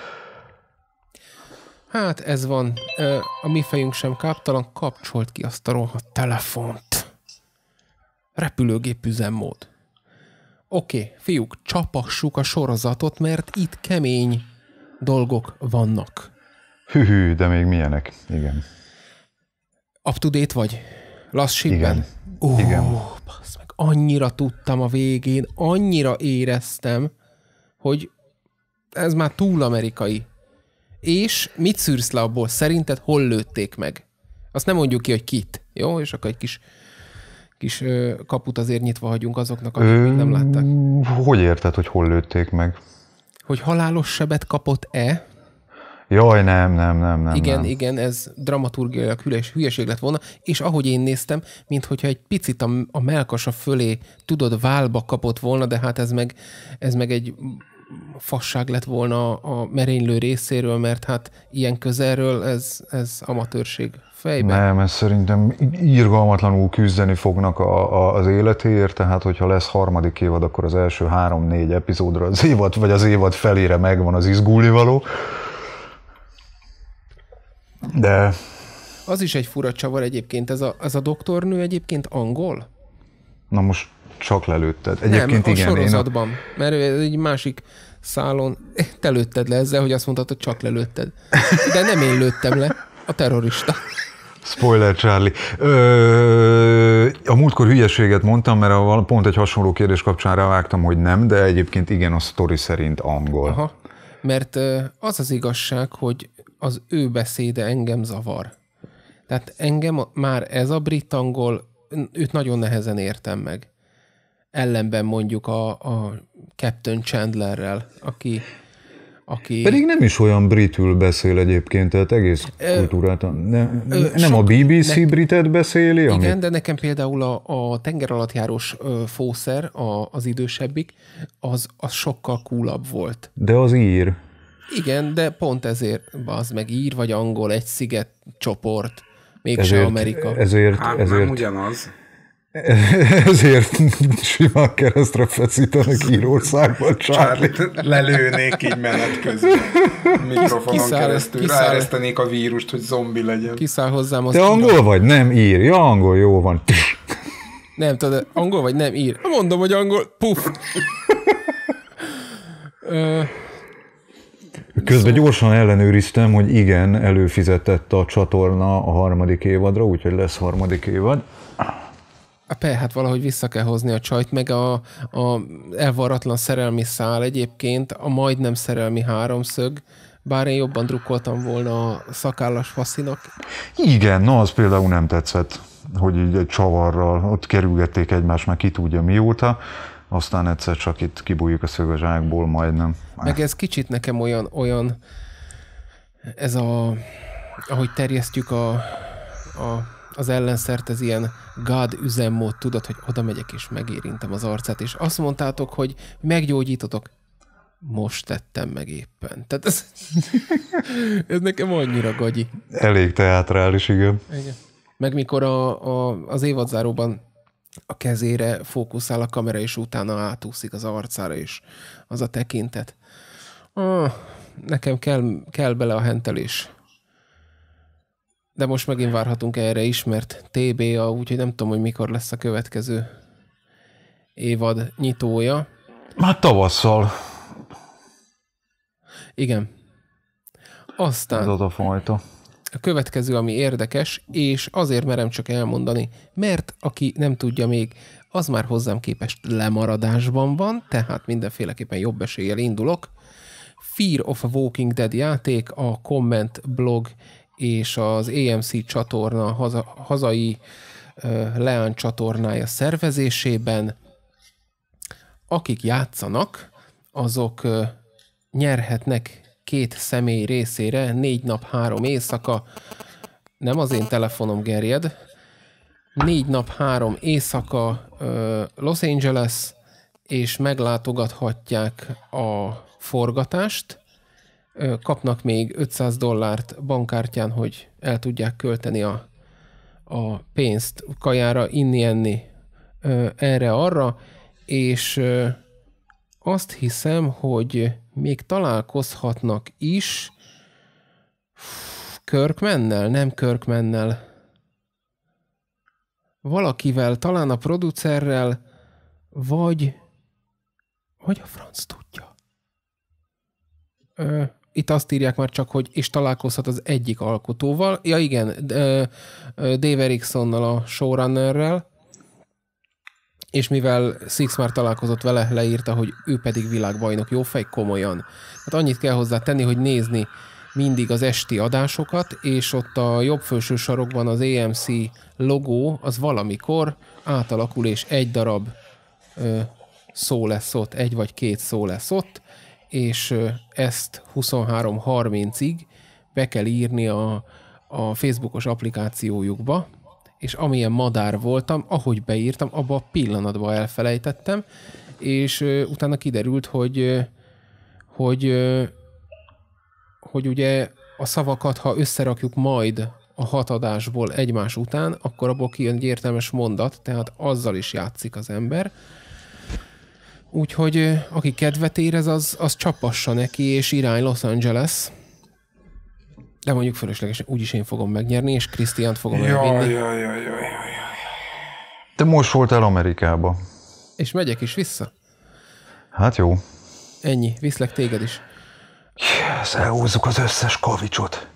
Speaker 1: Hát ez van. A mi fejünk sem káptalan, kapcsolt ki azt a rohadt telefont. Repülőgép üzemmód. Oké, okay, fiúk, csapassuk a sorozatot, mert itt kemény dolgok vannak.
Speaker 3: Hű, de még milyenek, igen.
Speaker 1: Up to date vagy? Last shipben?
Speaker 3: Igen.
Speaker 1: Uh,
Speaker 3: igen.
Speaker 1: Bassz meg, annyira tudtam a végén, annyira éreztem, hogy ez már túl amerikai. És mit szűrsz le abból? Szerinted hol lőtték meg? Azt nem mondjuk ki, hogy kit. Jó? És akkor egy kis, kis ö, kaput azért nyitva hagyunk azoknak, akik Ö, nem látták.
Speaker 3: Hogy érted, hogy hol lőtték meg?
Speaker 1: Hogy halálos sebet kapott-e?
Speaker 3: Jaj, nem, nem, nem, nem.
Speaker 1: Igen,
Speaker 3: nem.
Speaker 1: igen, ez dramaturgiailag hülyes, hülyeség lett volna, és ahogy én néztem, minthogyha egy picit a, a mellkasa fölé, tudod, válba kapott volna, de hát ez meg, ez meg egy fasság lett volna a merénylő részéről, mert hát ilyen közelről ez, ez amatőrség fejben.
Speaker 3: Nem, ez szerintem irgalmatlanul küzdeni fognak a, a, az életéért, tehát hogyha lesz harmadik évad, akkor az első három-négy epizódra az évad, vagy az évad felére megvan az izgulnivaló. De...
Speaker 1: Az is egy fura csavar egyébként, ez a, ez a doktornő egyébként angol?
Speaker 3: Na most csak lelőtted. Egyébként
Speaker 1: nem, a
Speaker 3: igen,
Speaker 1: sorozatban,
Speaker 3: én a...
Speaker 1: mert egy másik szálon te lőtted le ezzel, hogy azt mondtad, hogy csak lelőtted. De nem én lőttem le, a terrorista.
Speaker 3: Spoiler, Charlie. Ö, a múltkor hülyeséget mondtam, mert pont egy hasonló kérdés kapcsán rávágtam, hogy nem, de egyébként igen, a sztori szerint angol.
Speaker 1: Aha, mert az az igazság, hogy az ő beszéde engem zavar. Tehát engem már ez a brit-angol, őt nagyon nehezen értem meg. Ellenben mondjuk a, a Captain Chandlerrel, aki, aki...
Speaker 3: Pedig nem is olyan britül beszél egyébként, tehát egész kultúrát. Ne,
Speaker 1: ö,
Speaker 3: nem
Speaker 1: sok,
Speaker 3: a bé bé cé
Speaker 1: ne,
Speaker 3: britet beszéli?
Speaker 1: Igen,
Speaker 3: amit...
Speaker 1: de nekem például a, a tengeralattjárós fószer, a, az idősebbik, az, az sokkal coolabb volt.
Speaker 3: De az ír.
Speaker 1: Igen, de pont ezért, az meg ír vagy angol, egy sziget csoport, mégse
Speaker 3: ezért,
Speaker 1: Amerika.
Speaker 3: Ezért,
Speaker 2: hát
Speaker 3: ezért,
Speaker 2: nem ugyanaz.
Speaker 3: Ezért simán keresztre feszítenek Írországban, Charlie.
Speaker 2: Lelőnék így menet közben. Mikrofonon
Speaker 1: kiszáll,
Speaker 2: keresztül
Speaker 1: kiszáll.
Speaker 2: Ráeresztenék a vírust, hogy zombi legyen.
Speaker 1: Kiszáll hozzám az
Speaker 3: Te angol ír. Vagy? Nem ír. Ja, angol, jó van.
Speaker 1: Nem, tudod, angol vagy nem ír. Mondom, hogy angol, puff. Ö...
Speaker 3: Közben szóval... gyorsan ellenőriztem, hogy igen, előfizetett a csatorna a harmadik évadra, úgyhogy lesz harmadik évad.
Speaker 1: Pe, hát valahogy vissza kell hozni a csajt, meg a, a elvarratlan szerelmi szál egyébként, a majdnem szerelmi háromszög, bár én jobban drukkoltam volna a szakállas faszinak.
Speaker 3: Igen, na az például nem tetszett, hogy így egy csavarral ott kerülgették egymást, meg ki tudja mióta, aztán egyszer csak itt kibújjuk a szögezsákból majdnem.
Speaker 1: Meg ez kicsit nekem olyan, olyan ez a, ahogy terjesztjük a, a az ellenszert, ez ilyen God üzemmód, tudod, hogy oda megyek és megérintem az arcát, és azt mondtátok, hogy meggyógyítotok. Most tettem meg éppen. Tehát ez, ez nekem annyira gagyi.
Speaker 3: Elég teátrális, igen.
Speaker 1: igen. Meg mikor a, a, az évadzáróban a kezére fókuszál a kamera, és utána átúszik az arcára, és az a tekintet. Ah, nekem kell, kell bele a hentelés. De most megint várhatunk erre is, mert té bé á, úgyhogy nem tudom, hogy mikor lesz a következő évad nyitója.
Speaker 3: Már tavasszal.
Speaker 1: Igen. Aztán
Speaker 3: az a fajta.
Speaker 1: A következő, ami érdekes, és azért merem csak elmondani, mert aki nem tudja még, az már hozzám képest lemaradásban van, tehát mindenféleképpen jobb eséllyel indulok. Fear of a Walking Dead játék, a Comment blog és az á em cé csatorna haza, hazai uh, Leán csatornája szervezésében akik játszanak, azok nyerhetnek két személy részére négy nap, három éjszaka, nem az én telefonom gerjed, négy nap, három éjszaka Los Angeles, és meglátogathatják a forgatást, kapnak még ötszáz dollárt bankkártyán, hogy el tudják költeni a, a pénzt kajára, inni, enni, erre-arra, és azt hiszem, hogy még találkozhatnak is Kirkmannel, nem Kirkmannel, valakivel, talán a producerrel, vagy vagy a franc tudja. Ö, itt azt írják már csak, hogy és találkozhat az egyik alkotóval. Ja igen, Dave Ericksonnal, a showrunnerrel, és mivel Six már találkozott vele, leírta, hogy ő pedig világbajnok, jó fej, komolyan. Hát annyit kell hozzá tenni, hogy nézni mindig az esti adásokat, és ott a jobb felső sarokban az á em cé logó, az valamikor átalakul, és egy darab ö, szó lesz ott, egy vagy két szó lesz ott, és ö, ezt huszonhárom harmincig be kell írni a, a Facebookos applikációjukba, és amilyen madár voltam, ahogy beírtam, abban a pillanatban elfelejtettem, és ö, utána kiderült, hogy ö, hogy ö, hogy ugye a szavakat, ha összerakjuk majd a hat adásból egymás után, akkor abból kijön egy értelmes mondat, tehát azzal is játszik az ember. Úgyhogy aki kedvet érez, az, az csapassa neki, és irány Los Angeles. De mondjuk fölöslegesen úgyis én fogom megnyerni, és Krisztiánt fogom
Speaker 2: jaj,
Speaker 1: elvinni.
Speaker 2: Jaj, jaj, jaj, jaj.
Speaker 3: Te most voltál Amerikába.
Speaker 1: És megyek is vissza.
Speaker 3: Hát jó.
Speaker 1: Ennyi, viszlek téged is.
Speaker 3: Yes, elhúzzuk az összes kavicsot.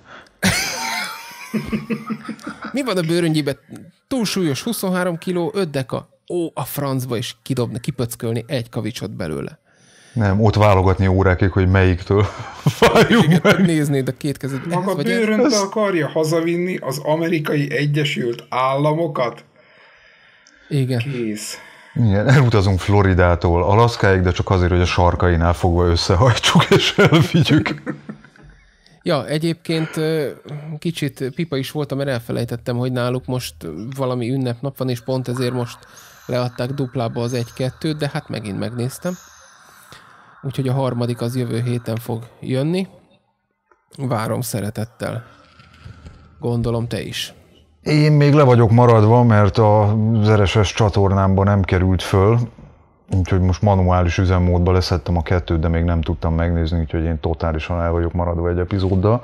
Speaker 1: Mi van a bőröngyibe? Túlsúlyos, huszonhárom kiló, öt deka. Ó, a francba is kidobni, kipöckölni egy kavicsot belőle.
Speaker 3: Nem, ott válogatni órákig, hogy melyiktől váljunk meg.
Speaker 1: Néznéd a két kezed.
Speaker 2: Maga bőrönte akarja hazavinni az Amerikai Egyesült Államokat?
Speaker 1: Igen.
Speaker 2: Kész.
Speaker 3: Igen, elutazunk Floridától Alaszkáig, de csak azért, hogy a sarkainál fogva összehajtsuk és elvigyük.
Speaker 1: Ja, egyébként kicsit pipa is voltam, mert elfelejtettem, hogy náluk most valami ünnepnap van, és pont ezért most leadták duplába az egy-kettőt, de hát megint megnéztem. Úgyhogy a harmadik az jövő héten fog jönni. Várom szeretettel. Gondolom te is.
Speaker 3: Én még le vagyok maradva, mert az er es es csatornámban nem került föl, úgyhogy most manuális üzemmódba leszettem a kettőt, de még nem tudtam megnézni, úgyhogy én totálisan el vagyok maradva egy epizóddal.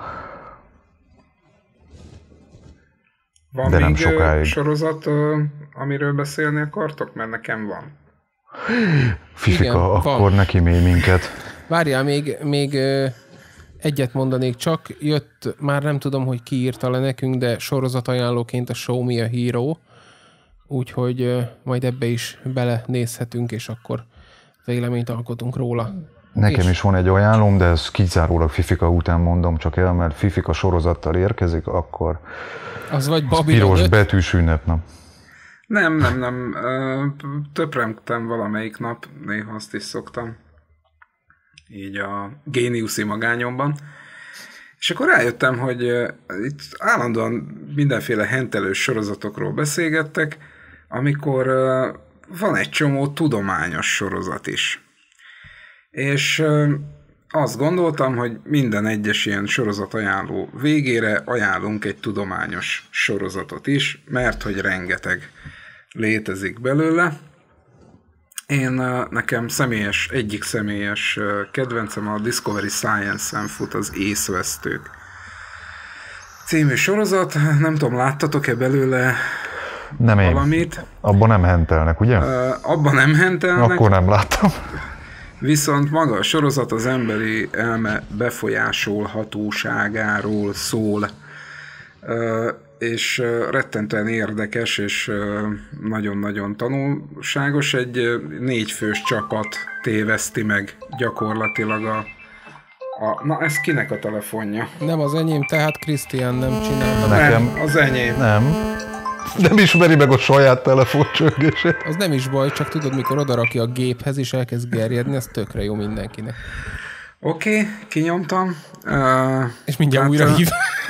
Speaker 2: Van
Speaker 3: de
Speaker 2: még
Speaker 3: nem sokáig.
Speaker 2: Sorozat, amiről beszélni akartok? Mert nekem van.
Speaker 3: Fifika, igen, akkor van. Neki mély minket.
Speaker 1: Várjál, még, még egyet mondanék csak. Jött, már nem tudom, hogy ki írta le nekünk, de sorozatajánlóként a Show Me a Hero, úgyhogy majd ebbe is belenézhetünk, és akkor véleményt alkotunk róla.
Speaker 3: Nekem
Speaker 1: és...
Speaker 3: is van egy ajánlom, de ez kizárólag Fifika után mondom csak el, mert Fifika sorozattal érkezik, akkor
Speaker 1: az vagy
Speaker 3: az piros öt? Betűs ünnepnap.
Speaker 2: Nem, nem, nem. Töprengtem valamelyik nap, néha azt is szoktam. Így a géniuszi magányomban. És akkor rájöttem, hogy itt állandóan mindenféle hentelős sorozatokról beszélgettek, amikor van egy csomó tudományos sorozat is. És azt gondoltam, hogy minden egyes ilyen sorozat ajánló végére ajánlunk egy tudományos sorozatot is, mert hogy rengeteg létezik belőle. Én nekem személyes, egyik személyes kedvencem a Discovery Science-en fut az Észvesztők című sorozat. Nem tudom, láttatok-e belőle
Speaker 3: nem
Speaker 2: valamit?
Speaker 3: Én. Abban nem hentelnek, ugye?
Speaker 2: Uh, abban nem hentelnek.
Speaker 3: Akkor nem láttam.
Speaker 2: Viszont maga a sorozat az emberi elme befolyásolhatóságáról szól. Uh, és rettentően érdekes, és nagyon-nagyon tanulságos. Egy négyfős csapat téveszti meg gyakorlatilag a, a... Na, ez kinek a telefonja?
Speaker 1: Nem az enyém, tehát Krisztián nem csinálta.
Speaker 3: Nekem...
Speaker 2: Nem, az enyém.
Speaker 3: Nem. Nem ismeri meg a saját telefoncsörgését.
Speaker 1: Az nem is baj, csak tudod, mikor odarakja a géphez, és elkezd gerjedni, az tökre jó mindenkinek.
Speaker 2: Oké, okay, kinyomtam. Uh,
Speaker 1: és mindjárt
Speaker 2: tehát,
Speaker 1: újra hív.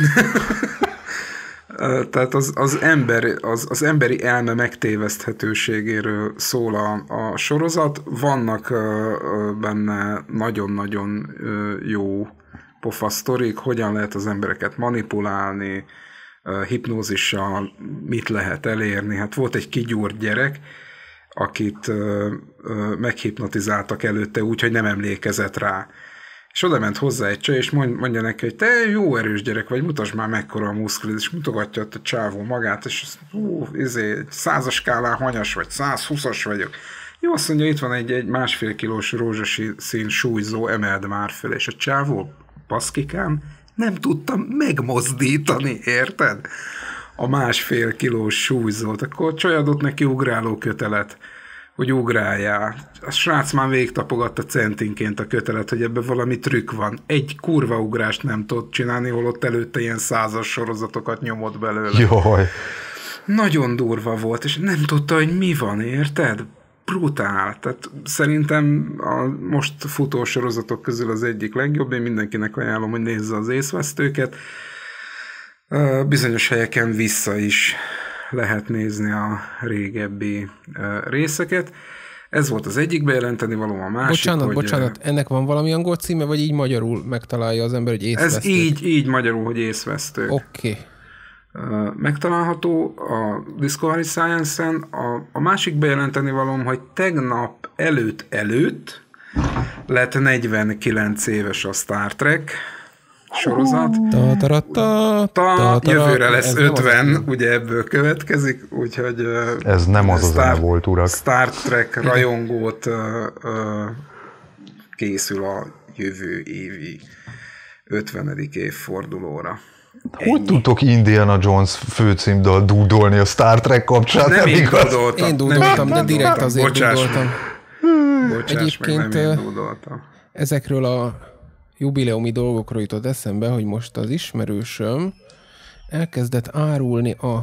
Speaker 2: uh, tehát az, az, ember, az, az emberi elme megtéveszthetőségéről szól a, a sorozat. Vannak uh, benne nagyon-nagyon uh, jó pofa sztorik, hogyan lehet az embereket manipulálni, uh, hipnózissal mit lehet elérni. Hát volt egy kigyúrt gyerek, akit uh, uh, meghipnotizáltak előtte úgy, hogy nem emlékezett rá. És oda ment hozzá egy csaj, és mondja neki, hogy te jó erős gyerek vagy, mutasd már mekkora a muszkülid, és mutogatja a csávó magát, és hú, izé, százas skálán hanyas vagy, százhúszas vagyok. Jó, azt mondja, itt van egy, egy másfél kilós rózsaszín súlyzó, emeld már föl, és a csávó, baszkikám, nem tudtam megmozdítani, érted? A másfél kilós súlyzót. Akkor csaj adott neki ugráló kötelet, hogy ugráljál. A srác már végigtapogatta centinként a kötelet, hogy ebben valami trükk van. Egy kurva ugrást nem tudott csinálni, holott előtte ilyen százas sorozatokat nyomott belőle.
Speaker 3: Jaj.
Speaker 2: Nagyon durva volt, és nem tudta, hogy mi van, érted? Brutál. Tehát szerintem a most futó sorozatok közül az egyik legjobb. Én mindenkinek ajánlom, hogy nézze az Észvesztőket. Bizonyos helyeken vissza is lehet nézni a régebbi részeket. Ez volt az egyik bejelenteni való, a másik,
Speaker 1: Bocsánat,
Speaker 2: hogy...
Speaker 1: bocsánat, ennek van valami angol címe, vagy így magyarul megtalálja az ember, hogy Észvesztők?
Speaker 2: Ez így, így magyarul, hogy Észvesztők.
Speaker 1: Oké.
Speaker 2: Okay. Megtalálható a Discovery Science-en. A, a másik bejelenteni valóm, hogy tegnap előtt előtt lett negyvenkilenc éves a Star Trek sorozat.
Speaker 1: Ta, ta, ta,
Speaker 2: ta, jövőre lesz ötven, ugye ebből következik, úgyhogy
Speaker 3: ez nem az Star, az volt, urak.
Speaker 2: Star Trek rajongót uh, uh, készül a jövő évi ötvenedik évfordulóra.
Speaker 3: Hogy Ennyi. Tudtok Indiana Jones főcímdal dúdolni a Star Trek kapcsán?
Speaker 2: Nem, nem én dúdoltam.
Speaker 1: Én dúdoltam, de direkt azért
Speaker 2: Bocsáss
Speaker 1: dúdoltam.
Speaker 2: Bocsáss
Speaker 1: Egyébként
Speaker 2: meg, nem én dúdoltam.
Speaker 1: Ezekről a jubileumi dolgokról jutott eszembe, hogy most az ismerősöm elkezdett árulni a...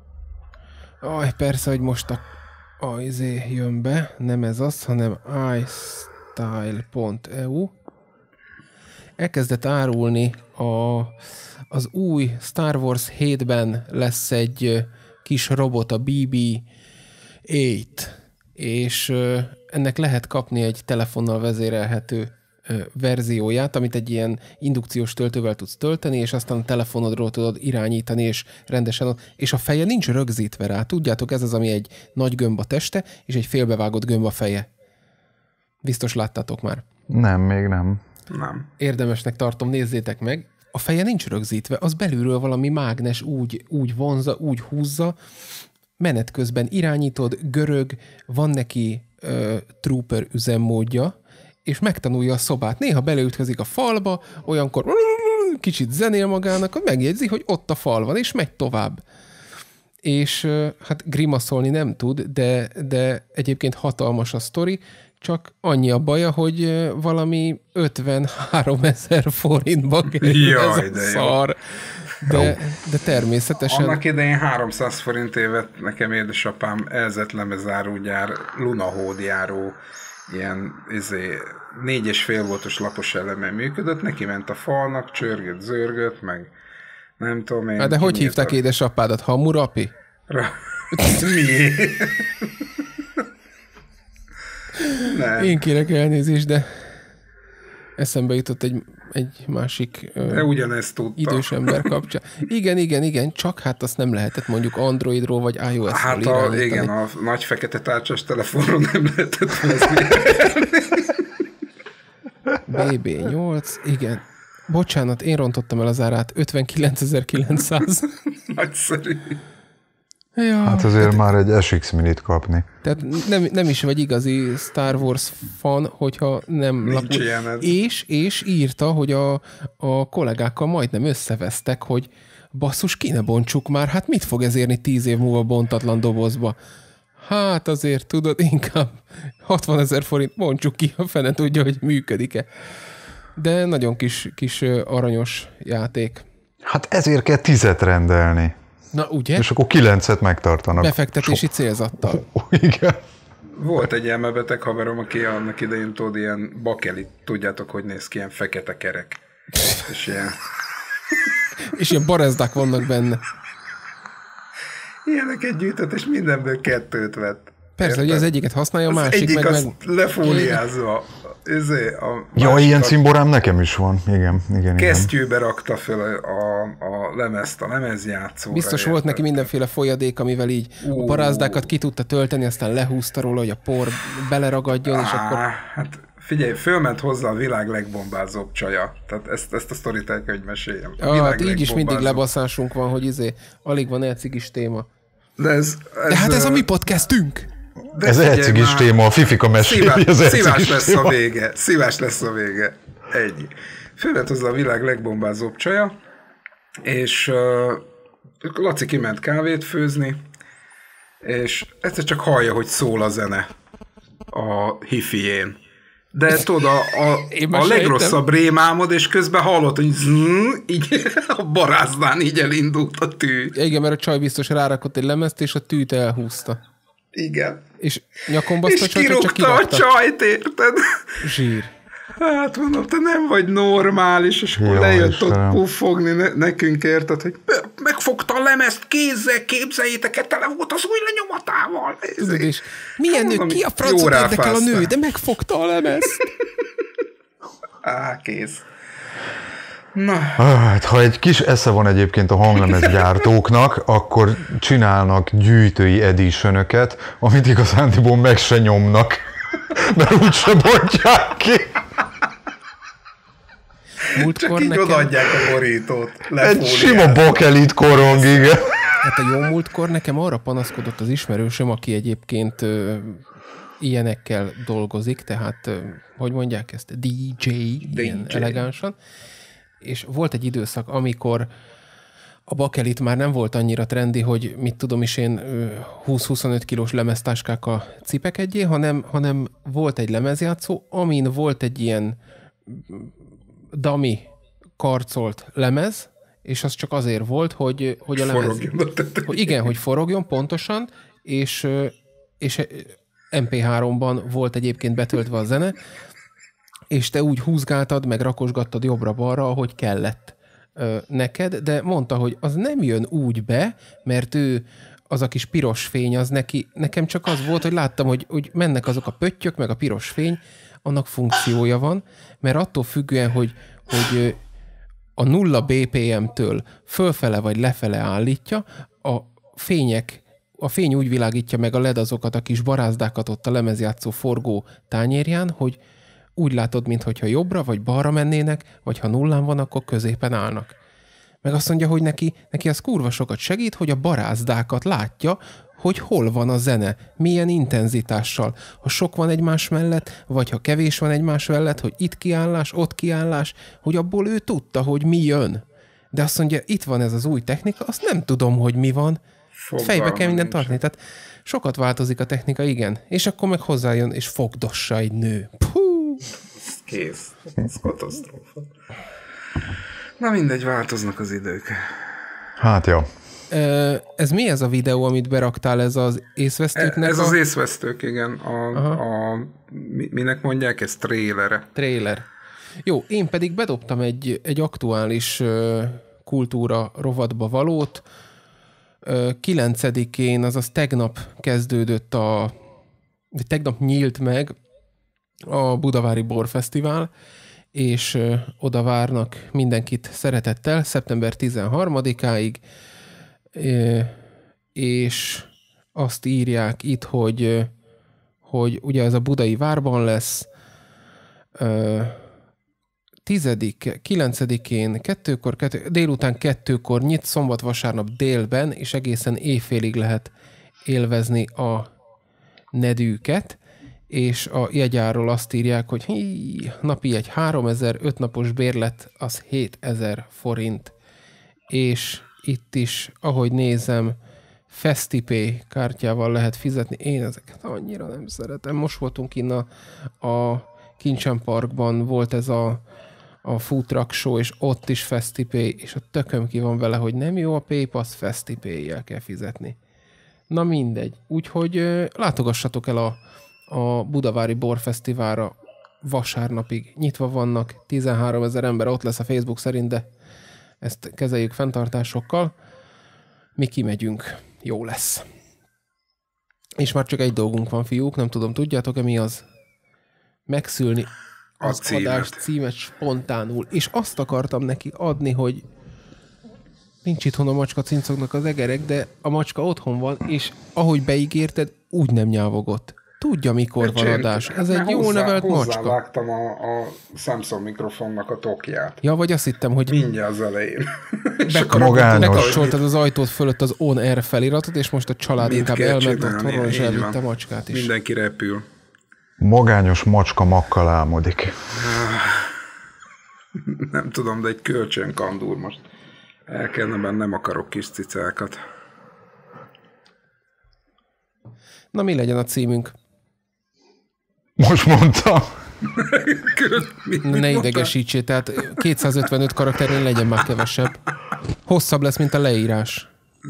Speaker 1: Aj, persze, hogy most a, a izé jön be, nem ez az, hanem istyle pont e u. Elkezdett árulni a, az új Star Wars hétben lesz egy kis robot, a bé bé nyolc, és ennek lehet kapni egy telefonnal vezérelhető verzióját, amit egy ilyen indukciós töltővel tudsz tölteni, és aztán a telefonodról tudod irányítani, és rendesen, és a feje nincs rögzítve rá. Tudjátok, ez az, ami egy nagy gömb a teste, és egy félbevágott gömb a feje. Biztos láttátok már.
Speaker 3: Nem, még nem.
Speaker 2: Nem.
Speaker 1: Érdemesnek tartom, nézzétek meg. A feje nincs rögzítve, az belülről valami mágnes úgy, úgy vonza, úgy húzza, menet közben irányítod, görög, van neki ö, trooper üzemmódja, és megtanulja a szobát. Néha beleütközik a falba, olyankor kicsit zenél magának, megjegyzi, hogy ott a fal van, és megy tovább. És hát grimaszolni nem tud, de, de egyébként hatalmas a sztori, csak annyi a baja, hogy valami ötvenháromezer forintba kerül ez a szar. De, de természetesen...
Speaker 2: Annak idején háromszáz forint évet nekem édesapám elzett lemezárúgyár lunahódjáró ilyen izé, négy és fél voltos lapos eleme működött, neki ment a falnak, csörgött, zörgött, meg nem tudom én.
Speaker 1: Hát de hogy hívták édesapádat? Hammurapi?
Speaker 2: Mi? Nem.
Speaker 1: Én kérek elnézést, de eszembe jutott egy, egy másik
Speaker 2: de ugyanezt tudta.
Speaker 1: Idős ember kapcsán. Igen, igen, igen, csak hát azt nem lehetett mondjuk Androidról vagy iOS-ról
Speaker 2: hát a, igen, a nagy fekete tárcsás telefonról nem lehetett hozni.
Speaker 1: bé bé nyolc, igen. Bocsánat, én rontottam el az árát, ötvenkilencezer-kilencszáz.
Speaker 2: Nagyszerű.
Speaker 1: Ja,
Speaker 3: hát azért tehát, már egy es iksz minit kapni.
Speaker 1: Tehát nem, nem is vagy igazi Star Wars fan, hogyha nem lapul. És, és írta, hogy a, a kollégákkal majdnem összevesztek, hogy basszus, ki ne bontsuk már, hát mit fog ez érni tíz év múlva bontatlan dobozba? Hát azért tudod, inkább hatvanezer forint bontsuk ki, a fene tudja, hogy működik-e. De nagyon kis, kis aranyos játék.
Speaker 3: Hát ezért kell tizet rendelni.
Speaker 1: Na, ugye?
Speaker 3: És akkor kilencet megtartanak.
Speaker 1: Befektetési Sok... célzattal.
Speaker 3: Igen.
Speaker 2: Volt egy elmebeteg haverom, aki annak idején tudod, ilyen bakelit, tudjátok, hogy néz ki, ilyen fekete kerek. És ilyen...
Speaker 1: és ilyen barezdák vannak benne.
Speaker 2: Ilyeneket gyűjtött, és mindenből kettőt vett.
Speaker 1: Persze, hogy az egyiket használja, a másik
Speaker 2: egyik
Speaker 1: meg...
Speaker 2: az
Speaker 1: meg...
Speaker 2: lefóliázva. Ezé, a
Speaker 3: ja, ilyen cimborám nekem is van. Igen, igen,
Speaker 2: kesztyűbe igen. rakta föl a, a, a lemezt, a lemezjátszóra.
Speaker 1: Biztos érted. Volt neki mindenféle folyadék, amivel így uh. a parázdákat ki tudta tölteni, aztán lehúzta róla, hogy a por beleragadjon, Á, és akkor...
Speaker 2: Hát figyelj, fölment hozzá a világ legbombázóbb csaja. Tehát ezt, ezt a sztorit el kell, hogy meséljem.
Speaker 1: Ja, hát így is mindig lebaszásunk van, hogy izé, alig van elcigis téma.
Speaker 2: De, ez, ez,
Speaker 1: De hát ez a mi podcastünk!
Speaker 3: De ez elcigis téma, a Fifika meséli.
Speaker 2: Szívás lesz téma. A vége. Szívás lesz a vége. Egy. Fölment hozzá a világ legbombázóbb csaja, és uh, Laci kiment kávét főzni, és egyszer csak hallja, hogy szól a zene a hifijén. De tudod, a, a, a legrosszabb rémálmod, és közben hallott, hogy zzz, így a barázdán így elindult a tű.
Speaker 1: Igen, mert a csaj biztos rárakott egy lemezt, és a tűt elhúzta.
Speaker 2: Igen.
Speaker 1: És nyakon baszta,
Speaker 2: és kirúgta a csajt, érted?
Speaker 1: Zsír.
Speaker 2: Hát mondom, te nem vagy normális, és akkor lejött ott puffogni ne, nekünk, érted, hogy megfogta a lemezt kézzel, képzeljétek el, tele volt az új lenyomatával.
Speaker 1: Tudod, és milyen nő, ki a francot érdekel a nő, de megfogta a lemezt.
Speaker 2: Á, kész. Na.
Speaker 3: Hát, ha egy kis esze van egyébként a hanglemezgyártóknak, akkor csinálnak gyűjtői editionöket, amit igazándiból meg se nyomnak, mert úgyse bontják ki.
Speaker 2: Múltkor csak így nekem... odaadják a borítót.
Speaker 3: Egy sima bakelit korong, igen.
Speaker 1: Hát a jó múltkor nekem arra panaszkodott az ismerősöm, aki egyébként ö, ilyenekkel dolgozik, tehát, ö, hogy mondják ezt, dé dzsé, ilyen elegánsan. És volt egy időszak, amikor a bakelit már nem volt annyira trendi, hogy mit tudom is én húsz-huszonöt kilós lemeztáskákkal cipekedjé, hanem, hanem volt egy lemezjátszó, amin volt egy ilyen dummy karcolt lemez, és az csak azért volt, hogy, hogy a lemez... Hogy igen, hogy forogjon pontosan, és, és em pé háromban volt egyébként betöltve a zene, és te úgy húzgáltad, meg rakosgattad jobbra-balra, ahogy kellett ö, neked, de mondta, hogy az nem jön úgy be, mert ő, az a kis piros fény, az neki, nekem csak az volt, hogy láttam, hogy, hogy mennek azok a pöttyök, meg a piros fény, annak funkciója van, mert attól függően, hogy, hogy a nulla bé pé em-től fölfele vagy lefele állítja, a fények, a fény úgy világítja meg a led azokat a kis barázdákat ott a lemezjátszó forgó tányérján, hogy úgy látod, mintha jobbra vagy balra mennének, vagy ha nullán van, akkor középen állnak. Meg azt mondja, hogy neki, neki az kurva sokat segít, hogy a barázdákat látja, hogy hol van a zene, milyen intenzitással. Ha sok van egymás mellett, vagy ha kevés van egymás mellett, hogy itt kiállás, ott kiállás, hogy abból ő tudta, hogy mi jön. De azt mondja, itt van ez az új technika, azt nem tudom, hogy mi van. Fogalma fejbe kell mindent tartani. Tehát sokat változik a technika, igen. És akkor meg hozzájön, és fogdossa egy nő. Puh!
Speaker 2: Kész. Ez katasztrófa. Na mindegy, változnak az idők.
Speaker 3: Hát jó.
Speaker 1: Ez mi ez a videó, amit beraktál, ez az észvesztőknek?
Speaker 2: Ez
Speaker 1: a...
Speaker 2: az észvesztők, igen. A, a, minek mondják? Ez trélere.
Speaker 1: Tréler. Jó, én pedig bedobtam egy, egy aktuális kultúra rovatba valót. kilencedikén, azaz tegnap kezdődött a, tegnap nyílt meg a Budavári Borfesztivál, és oda várnak mindenkit szeretettel szeptember tizenharmadikáig, és azt írják itt, hogy, hogy ugye ez a Budai Várban lesz, tizedik, kilencedikén kettőkor, kettő, délután kettőkor nyit, szombat-vasárnap délben, és egészen éjfélig lehet élvezni a nedűket, és a jegyárról azt írják, hogy hí, napi jegy háromezer, öt napos bérlet az hétezer forint. És itt is, ahogy nézem, FestiPay kártyával lehet fizetni. Én ezeket annyira nem szeretem. Most voltunk innen a, a Kincsen Parkban, volt ez a, a Food Truck Show, és ott is FestiPay, és a tököm ki van vele, hogy nem jó a PayPass, FestiPay-jel kell fizetni. Na mindegy. Úgyhogy ö, látogassatok el a, a Budavári Borfesztiválra vasárnapig. Nyitva vannak, tizenháromezer ember ott lesz a Facebook szerint, de ezt kezeljük fenntartásokkal. Mi kimegyünk. Jó lesz. És már csak egy dolgunk van, fiúk, nem tudom, tudjátok-e mi az? Megszülni az
Speaker 2: a címet.
Speaker 1: adás címet spontánul. És azt akartam neki adni, hogy nincs itthon a macska, cincognak az egerek, de a macska otthon van, és ahogy beígérted, úgy nem nyávogott. Tudja, mikor van adás. Ez egy jól nevelt macska.
Speaker 2: Hozzávágtam a, a Samsung mikrofonnak a tokját.
Speaker 1: Ja, vagy azt hittem, hogy
Speaker 2: mindjárt az elején.
Speaker 1: bekapcsoltad az ajtót fölött az on-air feliratot, és most a család inkább elment otthonról, és elvitte a macskát is.
Speaker 2: Mindenki repül.
Speaker 3: Magányos macska makkal álmodik.
Speaker 2: Nem tudom, de egy kölcsön kandúr most. El kellene, mert nem akarok kis cicákat.
Speaker 1: Na, mi legyen a címünk?
Speaker 3: Most mondtam.
Speaker 1: Ne idegesítsél, tehát kétszázötvenöt karakternél legyen már kevesebb. Hosszabb lesz, mint a leírás.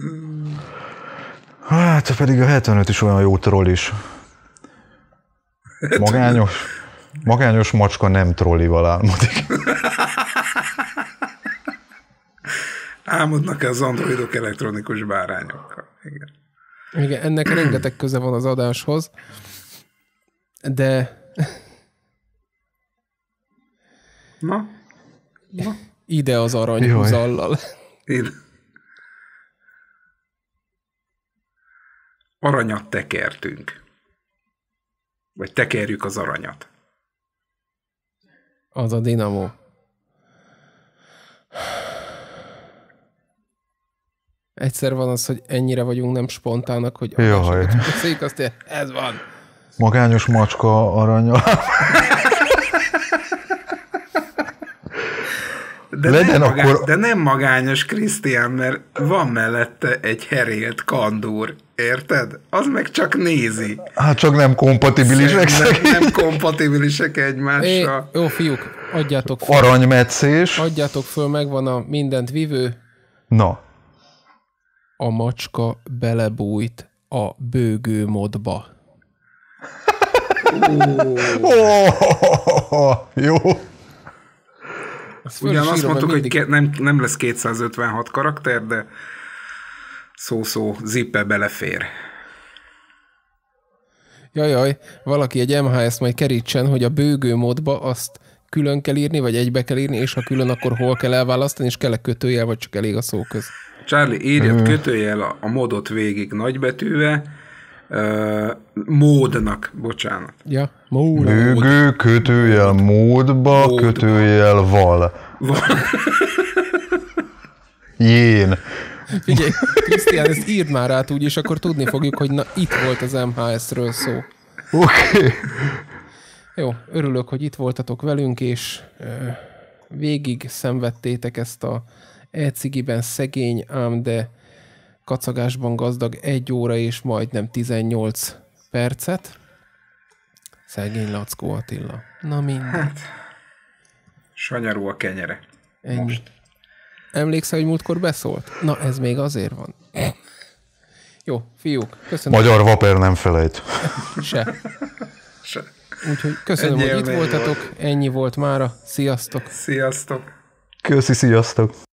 Speaker 3: Hát pedig a hetvenöt is olyan jó troll is. Magányos, magányos macska nem trollival álmodik.
Speaker 2: Álmodnak-e az androidok elektronikus bárányokkal? Igen.
Speaker 1: Igen, ennek rengeteg köze van az adáshoz, de
Speaker 2: Na? Na?
Speaker 1: ide az aranyhúzallal.
Speaker 2: Ide. Aranyat tekertünk. Vagy tekerjük az aranyat.
Speaker 1: Az a dinamo. Egyszer van az, hogy ennyire vagyunk nem spontának, hogy
Speaker 3: Jaj.
Speaker 1: szék, azt mondja, ez van.
Speaker 3: Magányos macska aranya.
Speaker 2: De,
Speaker 3: Legyen
Speaker 2: nem magány,
Speaker 3: akkor...
Speaker 2: de nem magányos, Krisztián, mert van mellette egy herélt kandúr. Érted? Az meg csak nézi.
Speaker 3: Hát csak nem kompatibilisek.
Speaker 2: Nem, nem kompatibilisek egymással.
Speaker 1: É, jó, fiúk, adjátok föl.
Speaker 3: Aranymetszés.
Speaker 1: Adjátok föl, megvan a mindent vívő.
Speaker 3: Na.
Speaker 1: A macska belebújt a bőgő modba.
Speaker 3: Oh, jó.
Speaker 2: Ugyan azt mondtuk, mindig... hogy nem, nem lesz kétszázötvenhat karakter, de szó-szó zippe belefér.
Speaker 1: Jajjaj, valaki egy em há es majd kerítsen, hogy a bőgő modba azt külön kell írni, vagy egybe kell írni, és ha külön, akkor hol kell elválasztani, és kell-e kötőjel, vagy csak elég a szóköz.
Speaker 2: Charlie, írjad hmm. kötőjel a, a modot végig nagybetűvel, uh, módnak, bocsánat.
Speaker 1: Ja, mód.
Speaker 3: Bőgő, kötőjel módba, módba. Kötőjel val.
Speaker 2: Val.
Speaker 3: Jén.
Speaker 1: Figyelj, Krisztián, ezt írd már át úgy, és akkor tudni fogjuk, hogy na, itt volt az em há es-ről szó.
Speaker 3: Oké. Okay.
Speaker 1: Jó, örülök, hogy itt voltatok velünk, és uh, végig szenvedtétek ezt a e-cigiben szegény, ám de kacagásban gazdag egy óra és majdnem tizennyolc percet. Szegény Lackó Attila. Na mindegy. Hát,
Speaker 2: sanyarú a kenyere.
Speaker 1: Ennyi.
Speaker 2: Most.
Speaker 1: Emlékszel, hogy múltkor beszólt? Na, ez még azért van. Jó, fiúk, köszönöm.
Speaker 3: Magyar vaper nem felejt.
Speaker 1: Se.
Speaker 2: Se.
Speaker 1: Úgyhogy köszönöm, Egy hogy itt voltatok. Volt. Ennyi volt mára. Sziasztok.
Speaker 2: Sziasztok.
Speaker 3: Köszi, sziasztok.